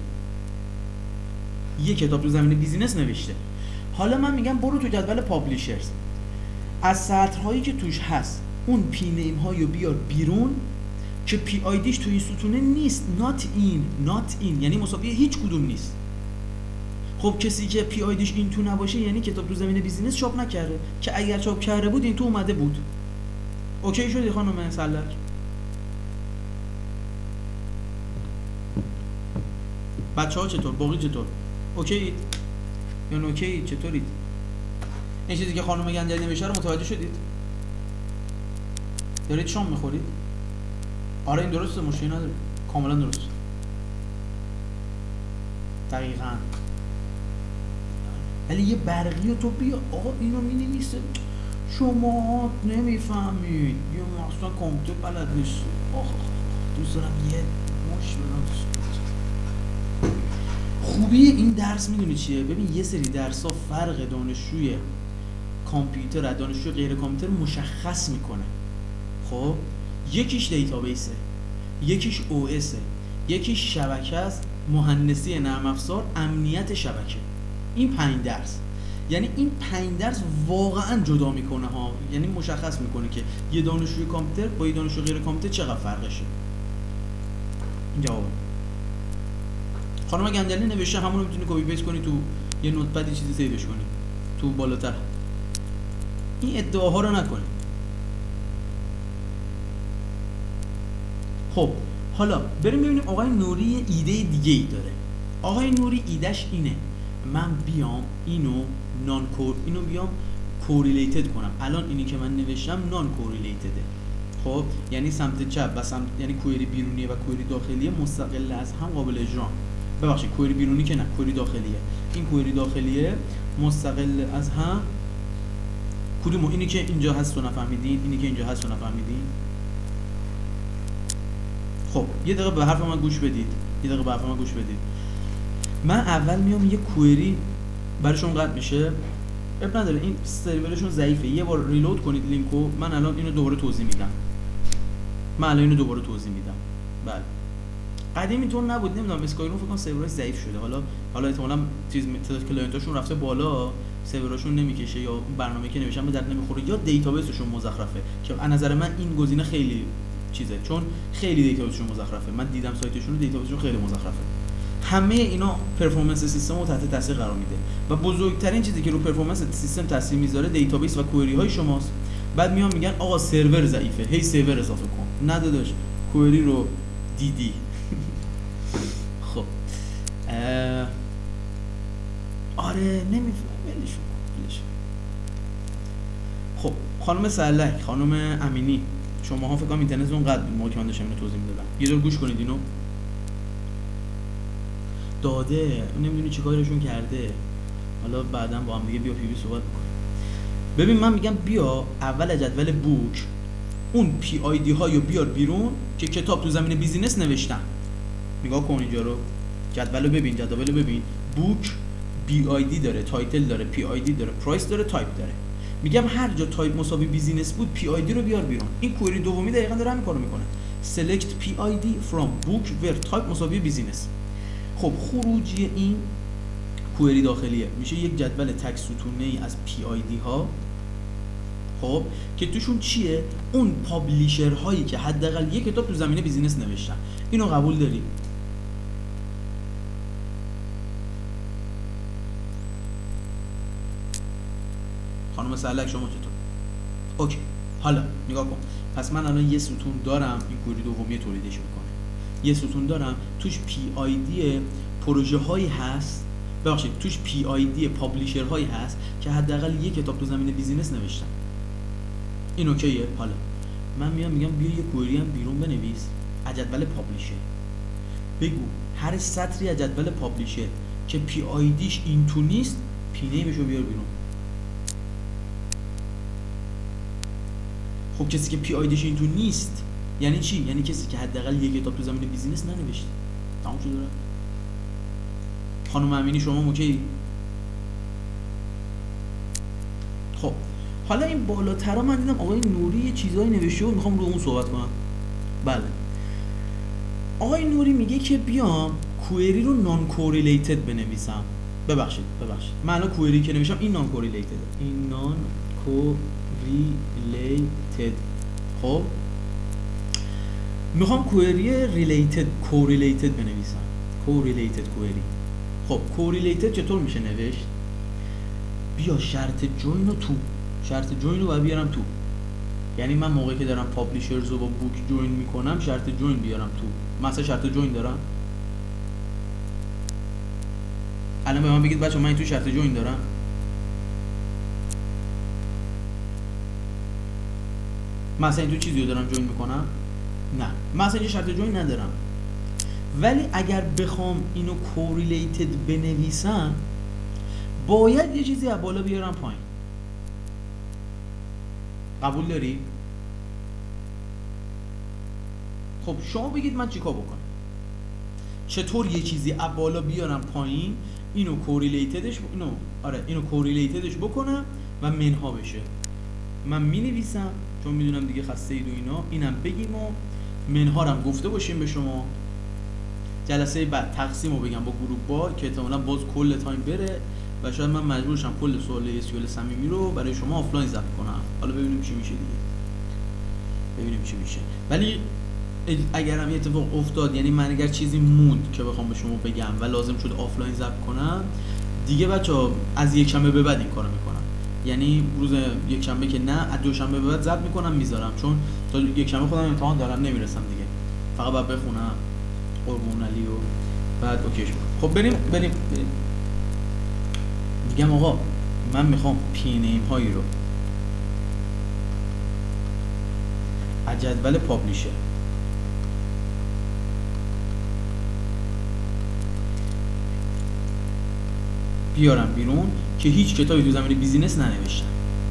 نوشته. حالا من میگم برو تو جدول پابلیشرز از سطرهایی که توش هست اون پی نیم هایو بیار بیرون که پی آیدیش تو این ستونه نیست، not in یعنی مساوی هیچ کدوم نیست. خب کسی که پی آیدیش این تو نباشه یعنی کتاب تو زمینه بیزینس چاپ نکرده، که اگر چاپ کرده بود این تو اومده بود. اوکی شدی خانم سلک؟ بچه‌ها چطور؟ باقی چطور؟ اوکیید؟ یا نوکیید؟ چطورید؟ این چیزی که خانم گنجلی نوشته رو متوجه شدید؟ دارید شام میخورید؟ آره این درسته، مشکلی نداره، کاملا درست. دقیقاً. ولی یه برقی رو تو بیا آقا اینو می‌نویسه شما نمیفهمید، یه اصلا کامپیوتر بلد نیست. دوست دارم یه مش بدم. خوبی این درس میدونی چیه؟ ببین یه سری درس‌ها فرق دانشجوی کامپیوتر از دانشجوی غیر کامپیوتر مشخص میکنه. خب یکیش دیتابیسه، یکیش او اسه، یکیش شبکه است، مهندسی نرم افزار، امنیت شبکه. این 5 درس، یعنی این 5 درس واقعا جدا میکنه ها، یعنی مشخص میکنه که یه دانشجوی کامپیوتر با یه دانشجوی غیر کامپیوتر چقدر فرقشه. این جواب. خانم گنجلی نوشته همون رو میتونی کپی پیست کنی تو یه نوتپد چیزی سیوش کنی تو بالاتر. این ادعاها رو نکنی. خب حالا بریم ببینیم آقای نوری یه ایده دیگه ای داره. آقای نوری ایدهش اینه من بیام اینو بیام کوریلیتد کنم. الان اینی که من نوشتم نان کوریلیتده، خب یعنی سمت چپ و سمت، یعنی کوئری بیرونیه و کوئری داخلیه مستقل از هم قابل اجرا. ببخشید کوئری بیرونی که نه، کوئری داخلیه. این کوئری داخلیه مستقل از هم. کدومو؟ اینی که اینجا هست و نفهمیدین، اینی که اینجا هست و نفهمیدین. خب یه دقیقه به حرف من گوش بدید. من اول میام یه کوئری براشون قطع میشه، اب نداره این سرورشون ضعیفه، یه بار ریلود کنید لینکو. من الان اینو دوباره توضیح میدم. بله قدیم اینطور نبود، نمیدونم اسکایرون فکر کنم سرورش ضعیف شده. حالا احتمالاً تعداد کلاینتاشون رفته بالا، سرورشون نمیکشه یا برنامه‌ای که نوشتن به درد نمیخوره یا دیتابیسشون مزخرفه، که از نظر من این گزینه خیلی چیزه، چون خیلی دیتابیسشون مزخرفه. من دیدم سایتشون، دیتابیسشون خیلی مزخرفه. همه اینا پرفورمنس سیستم رو تحت تاثیر قرار میده و بزرگترین چیزی که رو پرفورمنس سیستم تاثیر میذاره دیتابیس و کوئری های شماست. بعد میگن آقا سرور ضعیفه، هی سرور اضافه کن. نه داداش، کوئری رو دیدی. خب آره نمیفهم، ولش کن. خب خانم سلک، خانم امینی، شماها فکر کنم اینترنتتون قطع بود موقعی که من داشتم اینو توضیح میدادم. یه دور گوش کنید اینو. داده نمیدونی چه کارشون کرده، حالا بعداً با هم دیگه بیا پی بی صحبت بکنیم. ببین من میگم بیا اول جدول بوک اون پی آی دی هایو بیار بیرون که کتاب تو زمین بیزینس نوشتن. نگاه کن اینجا رو، جدولو ببین، بوک بی آی دی داره، تایتل داره، پی آی دی داره، پرایس داره، تایپ داره. میگم هر جا تایپ مساوی بیزینس بود پی آی دی رو بیار بیرون. این کوئری دومی دقیقاً داره همین کارو میکنه. select PID from book where type مساوی بیزینس. خب خروجی این کوئری داخلیه میشه یک جدول تک ستونه‌ای از PID ها، خب که توشون چیه؟ اون پابلیشر هایی که حداقل یک کتاب تو زمینه بیزینس نوشتن. اینو قبول داری؟ خانم سلک شما چطور؟ اوکی. حالا نگاه کن. پس من الان یه ستون دارم، این کوئری دومی تولیدش میکنه. یه ستون دارم توش PID پروژه هایی هست، ببخشید توش PID پابلیشر هایی هست که حداقل یک کتاب تو زمینه بیزینس نوشتن. این اوکیه. حالا من میگم بیا یه کوئری هم بیرون بنویس از جدول پابلیشر. بگو هر سطری از جدول پابلیشر که PIDش این تو نیست، پی نیمشو بیار بیرون. خب کسی که PIDش این تو نیست یعنی چی؟ یعنی کسی که حداقل یک کتاب تو زمینه بیزینس ننوشته. تموم شد. خانم امینی شما اوکی؟ خب حالا این بالاترا من دیدم آقای نوری یه چیزایی نوشته و میخوام رو اون صحبت کنم. بله آقای نوری میگه که بیام کوئری رو نان کوریلیتد بنویسم. ببخشید من الان کوئری که نوشتم این نان کوریلیتد، این نان کوریلیتد. خب میخوام کوئری ریلیتد کوریلیتد بنویسم. کوریلیتد کوئری. خب کوریلیتد چطور میشه نوشت؟ بیا شرط جوین رو تو، شرط جوین رو باید بیارم تو. یعنی من موقعی که دارم پابلیشرز رو با بوک جوین میکنم شرط جوین بیارم تو. مثلا شرط جوین دارم. الان به من بگید بچه من این تو شرط جوین دارم. مثلا این تو چیزی رو دارم جوین میکنم؟ نه مثلا این شرط جوین ندارم. ولی اگر بخوام اینو کوریلیتد بنویسم باید یه چیزی از بالا بیارم پایین. قبول داری؟ خب شما بگید من چیکار بکنم؟ چطور یه چیزی از بالا بیارم پایین، اینو کوریلیتدش بکنم و منها بشه. من مینویسم چون میدونم دیگه خسته اید و اینا، اینم بگیم و منها رو هم گفته باشیم به شما. جلسه بعد تقسیم رو بگم با گروه که احتمالاً باز کل تایم بره و شاید من مجبور شم کل سوال SQL صمیمی رو برای شما آفلاین ضبط کنم. حالا ببینیم چی میشه دیگه. ولی اگرم یه اتفاق افتاد، یعنی من اگر چیزی موند که بخوام به شما بگم و لازم شد آفلاین ضبط کنم دیگه، بچه‌ها از یک شنبه به بعد این کارو میکنم. یعنی روز یک شنبه که نه، از دوشنبه به بعد ضبط میکنم میذارم، چون تا یک شنبه خودم امتحان دارم نمیرسم دیگه. فقط باید بخونم قربون علی و بعد اوکیش کنم. خب بریم میگم آقا من میخوام پی نیم هایی رو از جدول پابلیشر بیارم بیرون که هیچ کتابی تو زمینه بیزینس ننوشتم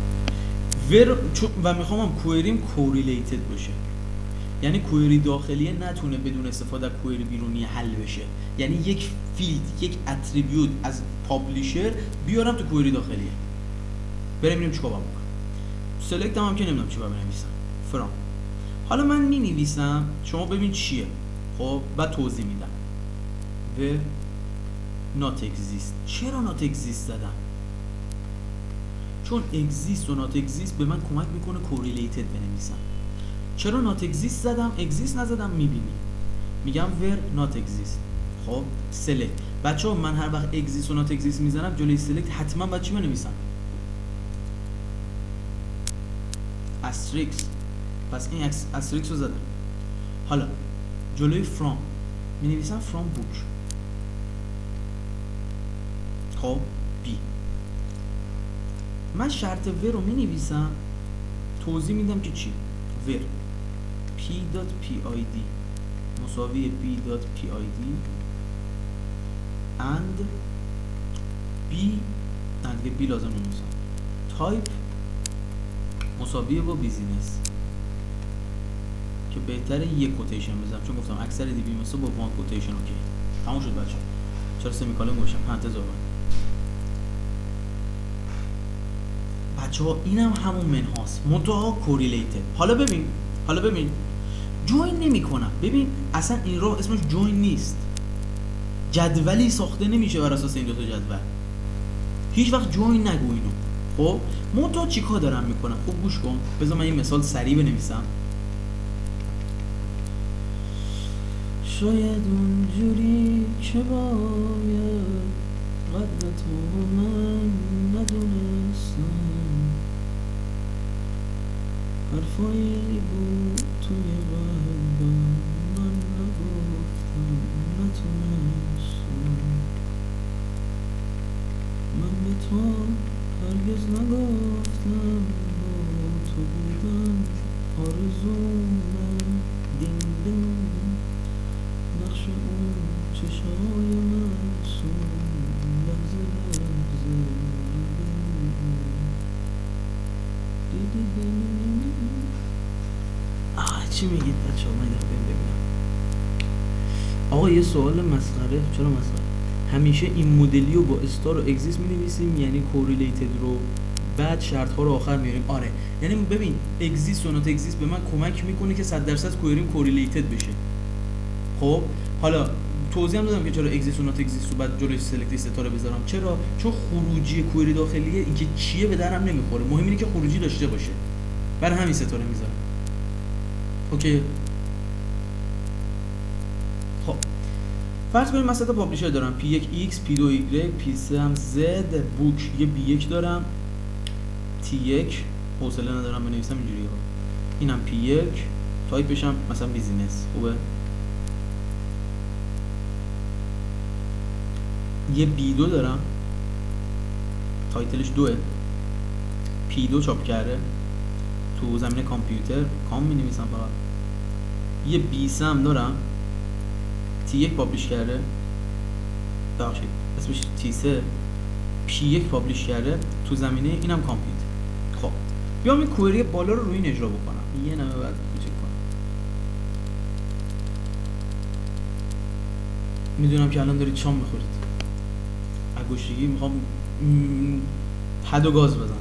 و میخوام هم کوئریم کوریلیتد باشه، یعنی کوئری داخلیه نتونه بدون استفاده از کوئری بیرونی حل بشه، یعنی یک فیلد یک اتریبیوت از پابلیشر بیارم تو کوئری داخلیه. بریم ببینیم چیکار باید بکنم. سلکت هم که نمیدونم چی باید بنویسم. فرام. حالا من مینویسم، شما ببین چیه. خب بعد توضیح میدم. و not exist. چرا not exist زدم؟ چون exist و not exist به من کمک میکنه correlated بنویسم. چرا not exist زدم؟ exist نزدم میبینی. میگم where not exist. خب select. بچه‌ها من هر وقت exist و not exist میزنم جلوی select حتما باید چی بنویسم؟ asterisk. پس این asterisk رو زدم. حالا جلوی from مینویسم from book. خب B. من شرط و رو می نویسم، توضیح میدم که چی. و p.pid مساوی b.pid and b دیگه b لازم نمیسم تایپ مساوی با بیزینس که بهتره یک کوتیشن بزنم چون گفتم اکثر دی بی مثلا با وان کوتیشن اوکی. تموم شد بچه‌ها. چرا سمیکالون گوشم پرانتز آورد. بچه‌ها اینم همون منهاست منتها کوریلیتد. حالا ببین جوین نمی‌کنم. ببین اصلا این راه اسمش جوین نیست، جدولی ساخته نمیشه بر اساس این دو تا جدول. هیچ وقت جوین نگو اینو. خب منتها چیکار دارم میکنم؟ خب گوش کن، بذار من این مثال سریع بنویسم. شاید اونجوری که باید قدر تو من ندونستم، حرفایی بود توی قلبم من نگفتم نتونستم، من به تو هرگز نگفتم با تو بودن آرزومه دین دین نقش اون چشای معصوم لحظه لحظه چی میگید بچه ها؟ من ببینم. آقا یه سوال مسخره. چرا مسخره؟ همیشه این مدلی رو با استار و اگزیست می نویسیم، یعنی کوریلیتد رو بعد شرط ها رو آخر میاریم. آره یعنی ببین اگزیست و نات اگزیست به من کمک میکنه که 100% کوئریم کوریلیتد بشه. خب حالا توضیح هم دادم که چرا اگزیست و نات اگزیست رو بعد جلوی سلکت ستاره بذارم. چرا؟ چون خروجی کوئری داخلیه، اینکه چیه به درم نمیخوره، مهم اینه که خروجی داشته باشه. برای همین ستاره میذارم. اوکی. خب فرض کنیم من سه تا پابلیشر دارم، P1X، P2Y، P3 هم Z، بوک یه B1 دارم، T1 حوصله ندارم بنویسم اینجوری ها. اینم P1 تایپش هم مثلا بیزینس. خوبه. یه B2 دارم تایتلش 2، P2 چاپ کرده تو زمینه کامپیوتر، کام می نویسم فقط. یه B3 هم دارم T1 پابلیش کرده، بخشید اسمش T3، P1 پابلیش کرده تو زمینه اینم کامپیوتر. خب بیام این کوئری بالا رو روی این اجرا بکنم. یه نمه بعد کوچیک کنم. میدونم که الان دارید شام میخورید. گوشگی میخوام حد و گاز بزنم.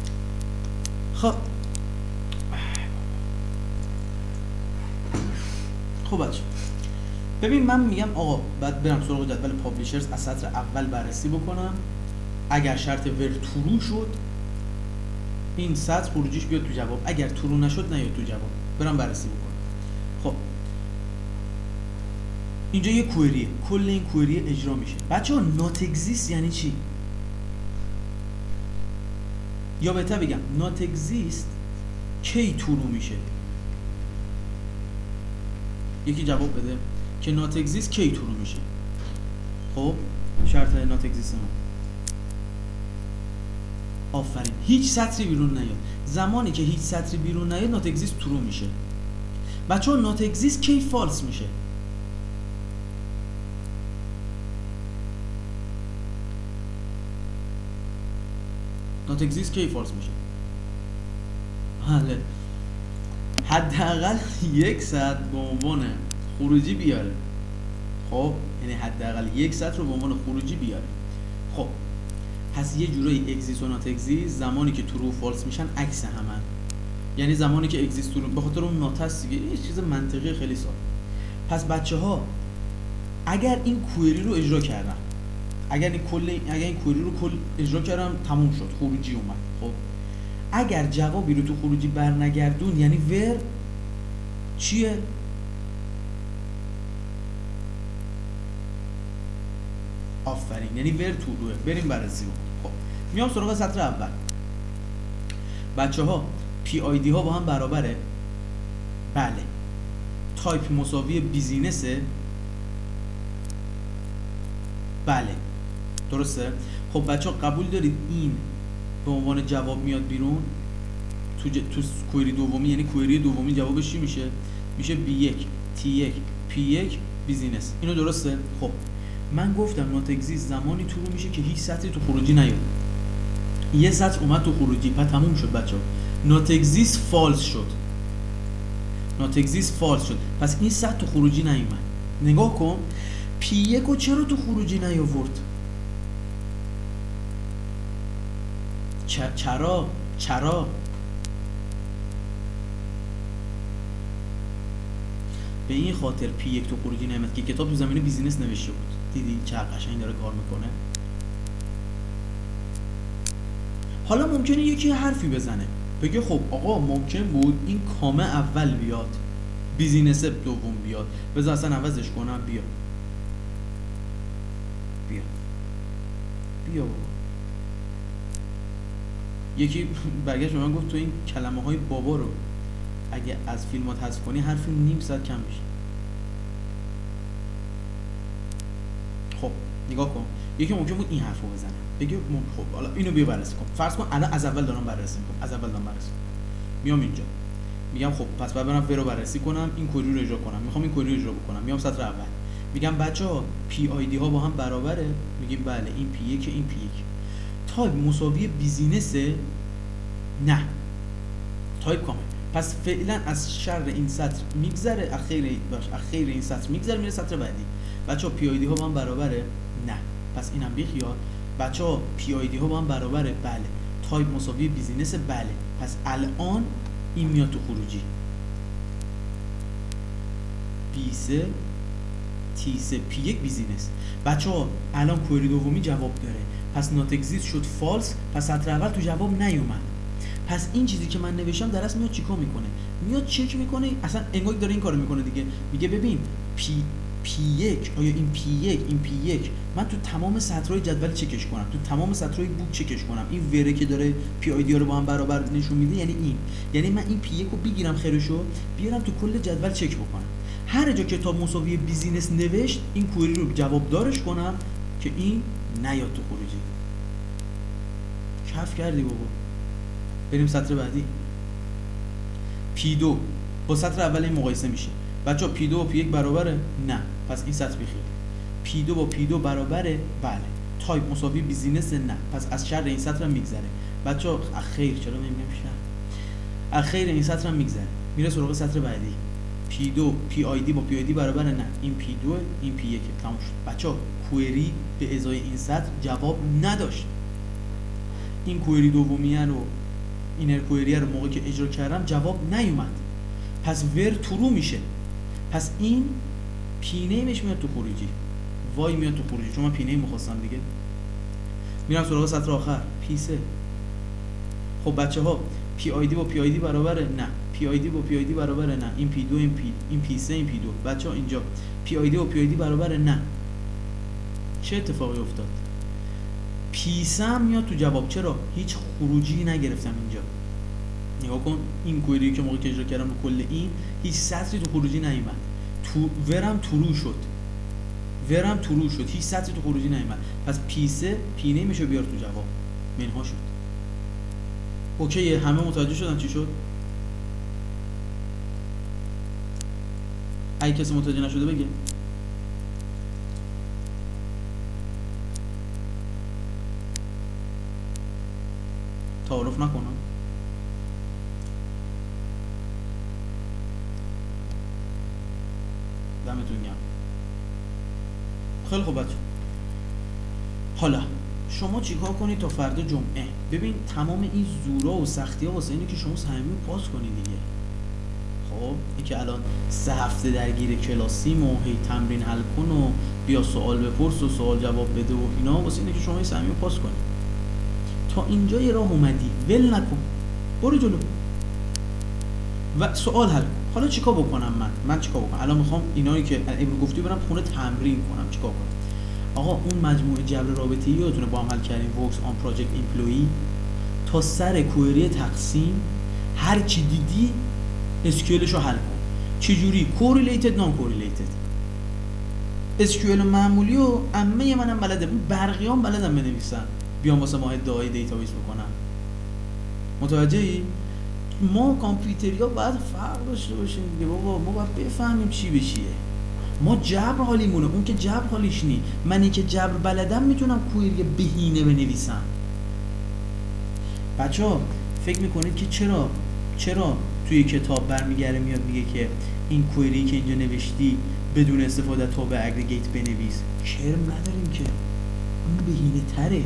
خب بچه ببین من میگم آقا بعد برم سراغ جدول پابلیشرز، از سطر اول بررسی بکنم. اگر شرط ور ترو شد این سطر خروجیش بیاد تو جواب، اگر ترو نشد نیاد تو جواب، برم بررسی بکنم. خب اینجا یه کوئریه، کل این کوئری اجرا میشه. بچه‌ها نات اگزیست یعنی چی؟ یا بهتر بگم نات اگزیست کی ترو میشه؟ یکی جواب بده که نات اگزیست کی ترو میشه. خب شرط نات اگزیست ما آفرین هیچ سطری بیرون نیاد. زمانی که هیچ سطری بیرون نیاد نات اگزیست ترو میشه. بچه‌ها نات اگزیست کی فالس میشه؟ نات اگزیست کی فالس میشه؟ بله حداقل یک سطر به عنوان خروجی بیاره. خب یعنی حداقل یک سطر رو به عنوان خروجی بیاره. خب پس یه جورایی اگزیست و نات اگزیست زمانی که ترو و فالس میشن عکس همن. یعنی زمانی که اگزیست ترو به خاطر اون نات هست دیگه، یه چیز منطقی خیلی ساده. پس بچه‌ها اگر این کوئری رو اجرا کردم، اگر این کوئری رو کل اجرا کردم تموم شد، خروجی اومد. خب اگر جوابی رو تو خروجی برنگردون یعنی ور چیه؟ آفرین یعنی ور تروه. بریم بررسی رو. خب میام سراغ سطر اول. بچه‌ها پی آی دی ها با هم برابره؟ بله. تایپ مساوی بیزینسه؟ بله. درسته؟ خب بچه‌ها قبول دارید این به عنوان جواب میاد بیرون؟ تو کوئری دومی یعنی کوئری دومی جوابش چی میشه؟ میشه B1 T1 P1 بیزینس. اینو درسته؟ خب من گفتم نات اگزیست زمانی ترو میشه که هیچ سطری تو خروجی نیاد. یه سطر اومد تو خروجی، پس تموم شد بچه‌ها. نات اگزیست فالس شد. نات اگزیست فالس شد. پس این سطر تو خروجی نیومد. نگاه کن P1 رو چرا تو خروجی نیاورد؟ چرا؟ به این خاطر P1 تو خروجی نیامد که کتاب تو زمینه بیزینس نوشته بود. دیدی چه قشنگ داره کار میکنه. حالا ممکنه یکی حرفی بزنه بگه خب آقا ممکن بود این کامه اول بیاد بیزینس دوم بیاد، بذار اصلا عوضش کنم. بیا بابا. یکی برگشت به من گفت تو این کلمه های بابا رو اگه از فیلمات حذف کنی حرف نیم ساعت کم میشه. خب نگاه کن یکی ممکن بود این حرفو بزنه بگه خب حالا اینو بیا بررسی کن. فرض کن الان از اول دارم بررسی میکنم. میام اینجا میگم خب پس بعد برم رو بررسی کنم، این کوئری رو اجرا کنم. میخوام این کوئری رو اجرا بکنم. میام سطر اول میگم بچه‌ها پی آی دی ها با هم برابره؟ میگیم بله. این P1 این P1. تایپ مساوی بیزینسه؟ نه. تایپ کامل. پس فعلا از شر این سطر میگذره، اخیر این سطر میگذره میره سطر بعدی. بچه‌ها پی آی دی ها با هم برابره؟ نه. پس اینم بیخیال. بچه‌ها پی آی دی ها با هم برابره؟ بله. تایپ مساوی بیزینس؟ بله. پس الان این میاد تو خروجی. B3 T3 P1 بیزینس. بچه‌ها الان کوئری دومی جواب داره. پس نات اگزیست شد فالس. پس سطر اول تو جواب نیومد. پس این چیزی که من نوشتم در اصل میاد چیکار میکنه؟ میاد چک میکنه. اصلا انگار داره این کارو میکنه دیگه. میگه ببین P1 آیا این P1 من تو تمام سطرهای جدول چکش کنم، تو تمام سطرهای بوک چکش کنم. این وره که داره پی آی دی رو با هم برابر نشون میده یعنی این. یعنی من این P1 رو بگیرم خیرشو بیارم تو کل جدول چک بکنم. هر جا کتاب مساوی بیزینس نوشت این کوئری رو جواب دارش کنم که این نیاد تو خروجی. کف کردی بابا. بریم سطر بعدی. P2 با سطر اول این مقایسه میشه. بچه‌ها P2 و P1 برابره؟ نه. پس این سطر بیخیال. P2 با P2 برابره؟ بله. تایپ مساوی بیزینس؟ نه. پس از شر این سطر هم میگذره. بچه‌ها اخیر چرا میگم شر؟ اخیر این سطر هم میگذره. میره سراغ سطر بعدی. P2 PID با PID برابره؟ نه. این P2 این P1 تموم شد. بچه‌ها کوئری به ازای این سطر جواب نداشت. این کوئری دومیه رو اینر کوئری رو موقعی که اجرا کردم جواب نیومد. پس ور ترو میشه. پس این پی نیمش میاد تو خروجی. وای میاد تو خروجی چون من پی نیم می‌خواستم دیگه. میرم سراغ سطر آخر P3. خب بچه‌ها PID با PID برابره؟ نه. PID با PID برابره؟ نه. این P2 این P3 این P2. بچه‌ها اینجا PID با PID برابره؟ نه. چه اتفاقی افتاد؟ P3 میاد تو جواب. چرا؟ هیچ خروجی نگرفتم اینجا. نگاه کن این کوئری که موقعی که اجرا کردم رو کل این هیچ سطری تو خروجی نیومد. ورم ترو شد هیچ سطری تو خروجی نیومد، پس پی نیمشو بیار تو جواب، منها شد. اوکی همه متوجه شدن چی شد؟ اگه کسی متوجه نشده بگه. تعارف نکنم. دمتون گرم. خیلی خوب بچه. حالا شما چیکار کنید تا فردا جمعه؟ ببین تمام این زورا و سختی‌ها واسه اینه که شما صمیمی پاس کنید دیگه. خب این که الان 3 هفته درگیر کلاسیم و هی تمرین حل کن و بیا سوال بپرس و سوال جواب بده و اینا، واسه اینه که شما صمیمی پاس کنید. تا اینجا یه راه اومدی، ول نکن، برو جلو و سوال حل کن. حالا چیکار بکنم من چیکار بکنم؟ الان میخوام اینایی که امروز گفتی برم خونه تمرین کنم، چیکار کنم؟ آقا اون مجموعه جبر رابطه‌ای یادتونه با هم حل کردیم، ورکس آن پروژکت ایمپلویی، تا سر کوئری تقسیم هر چی دیدی اسکیولش رو حل کن. چجوری؟ کوریلیتد نان کوریلیتد. اسکیول معمولی و عمه منم بلده، برقیام بلدم بنویسن، بیام واسه ما ادعای دیتابیس بکنم. متوجهی؟ ما کامپیوتریا باید فرق داشته باشیم دیگه بابا، ما باید بفهمیم چی به چیه. ما جبر حالیمونه، اون که جبر حالیش نی. منی که جبر بلدم میتونم کوئری بهینه بنویسم. بچه‌ها فکر میکنید که چرا توی کتاب برمیگره میاد میگه که این کوئری که اینجا نوشتی بدون استفاده تاب اگریگیت بنویس؟ کرم نداریم که، اون بهینه تره.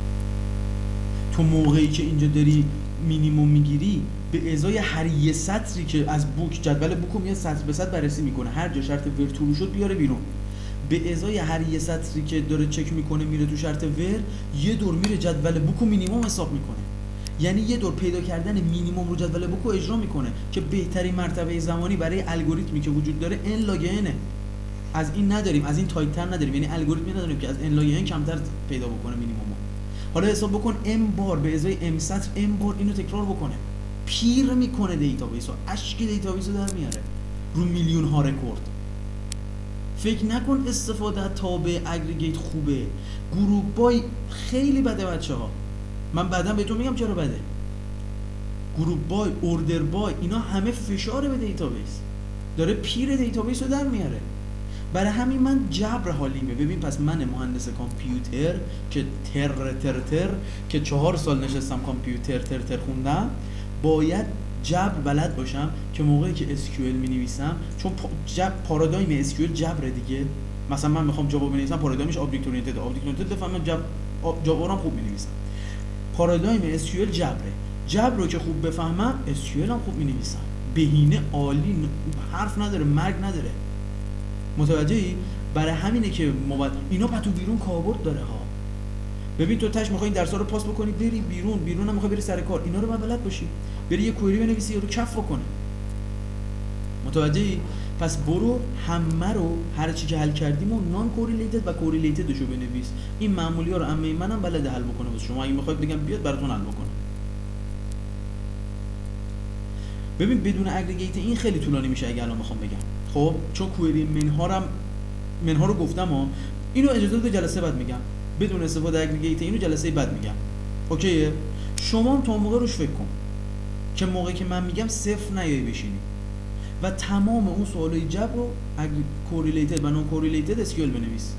تو موقعی که اینجا داری مینیمم میگیری، به ازای هر یه سطری که از بوک جدول بوکو میاد سطر به سطر بررسی میکنه، هر جا شرط ور ترو شد بیاره بیرون. به ازای هر یه سطری که داره چک میکنه میره تو شرط ور، یه دور میره جدول بوکو مینیمم حساب میکنه. یعنی یه دور پیدا کردن مینیمم رو جدول بوکو اجرا میکنه که بهترین مرتبه زمانی برای الگوریتمی که وجود داره n log n. از این نداریم، از این تایپ‌تر نداریم، یعنی الگوریتمی نداریم که از n log n کمتر پیدا بکنه مینیمم. حالا حساب بکن m بار به ازای m سطر m بار اینو تکرار بکنه، پیر میکنه دیتابیس رو، اشک دیتابیس رو در میاره رو میلیون ها رکورد. فکر نکن استفاده تابع اگریگیت خوبه، گروپ بای خیلی بده بچه‌ها. من بعداً بهتون میگم چرا بده. گروپ بای، اوردر بای، اینا همه فشار به دیتابیس، داره پیر دیتابیس رو در میاره. برای همین من جبر حالیمه. ببین پس من مهندس کامپیوتر که که 4 سال نشستم کامپیوتر تر خوندم، باید جبر بلد باشم که موقعی که SQL می‌نویسم، چون پارادایم SQL جبره دیگه. مثلا من میخوام جاوا بنویسم، پارادایمش آبجکت اورینتد بفهمم، جاوا رو خوب می‌نویسم. پارادایم SQL جبر رو که خوب بفهمم SQL هم خوب می‌نویسم. بهینه عالی، حرف نداره، مرگ نداره. متوجهی؟ برای همینه که اینا پتو بیرون کاربرد داره ها. ببین تو تاش می‌خوای این درس‌ها رو پاس بکنی بری بیرون هم می‌خوای بری سر کار، اینا رو باید بلد باشی. بری یه کوئری بنویسی یا رو کف بکنه. متوجهی؟ پس برو همه رو هر چی که حل کردیم و نان کوریلیتد و کوریلیتدش رو بنویس. این معمولی‌ها رو عمه منم بلده حل بکنه واسه شما. اگه می‌خواید بگم بیاد براتون حل بکنه. ببین بدون اگریگیت این خیلی طولانی میشه اگه الان بخوام بگم. خب چون کوئری منها رو گفتم ها، اینو اجازه بده جلسه بعد میگم. بدون استفاده اگریگیت اینو جلسه بعد میگم. اوکیه؟ شما هم تا موقع روش فکر کن که موقعی که من میگم صفر نیای بشینی و تمام اون سوالای جبر رو کوریلیتد و نان کوریلیتد SQL بنویس.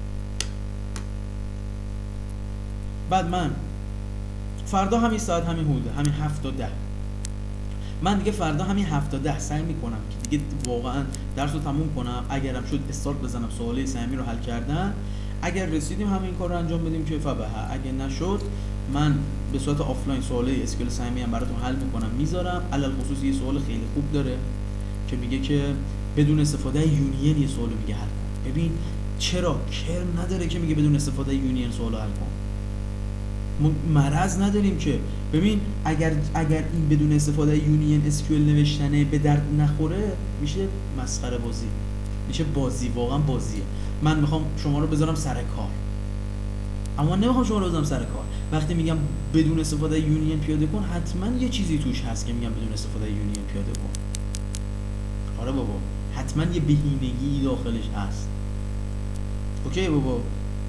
بعد من فردا همین ساعت همین حدود همین 7 تا 10 من دیگه فردا همین 7 تا 10 سعی میکنم که دیگه واقعا درس رو تموم کنم. اگرم شد استارت بزنم سوالای سمی رو حل کردن، اگر رسیدیم همین کار رو انجام بدیم که فبها، اگه نشد من به صورت آفلاین سوالای اسکیل سمی هم براتون حل میکنم میذارم. علل خصوص یه سوال خیلی خوب داره که میگه که بدون استفاده یونین یه سوالو میگه حل کن. ببین چرا کرم نداره که میگه بدون استفاده یونین سوالو حل کن. ما مرض نداریم که. ببین اگر این بدون استفاده یونین SQL نوشتنه به درد نخوره، میشه مسخره بازی، میشه بازی، واقعا بازیه. من میخوام شما رو بذارم سر کار، اما نمیخوام شما رو بذارم سر کار. وقتی میگم بدون استفاده یونین پیاده کن، حتما یه چیزی توش هست که میگم بدون استفاده یونین پیاده کن. آره بابا، حتما یه بهینگی داخلش هست. اوکی بابا؟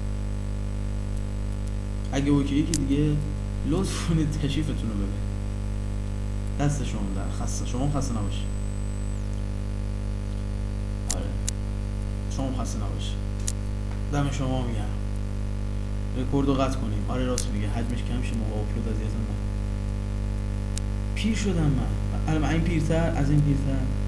اگه اوکی که دیگه لطف کنید تشریفتون رو ببرید. دست شما در شما خسته نباشید. آره شما خسته نباشید. دم شما میگم. رکوردو قطع کنیم. آره راست میگه، حجمش کم شه موقع آپلود اذیتم. پیر شدم من. الان این پیرتر از این پیرتر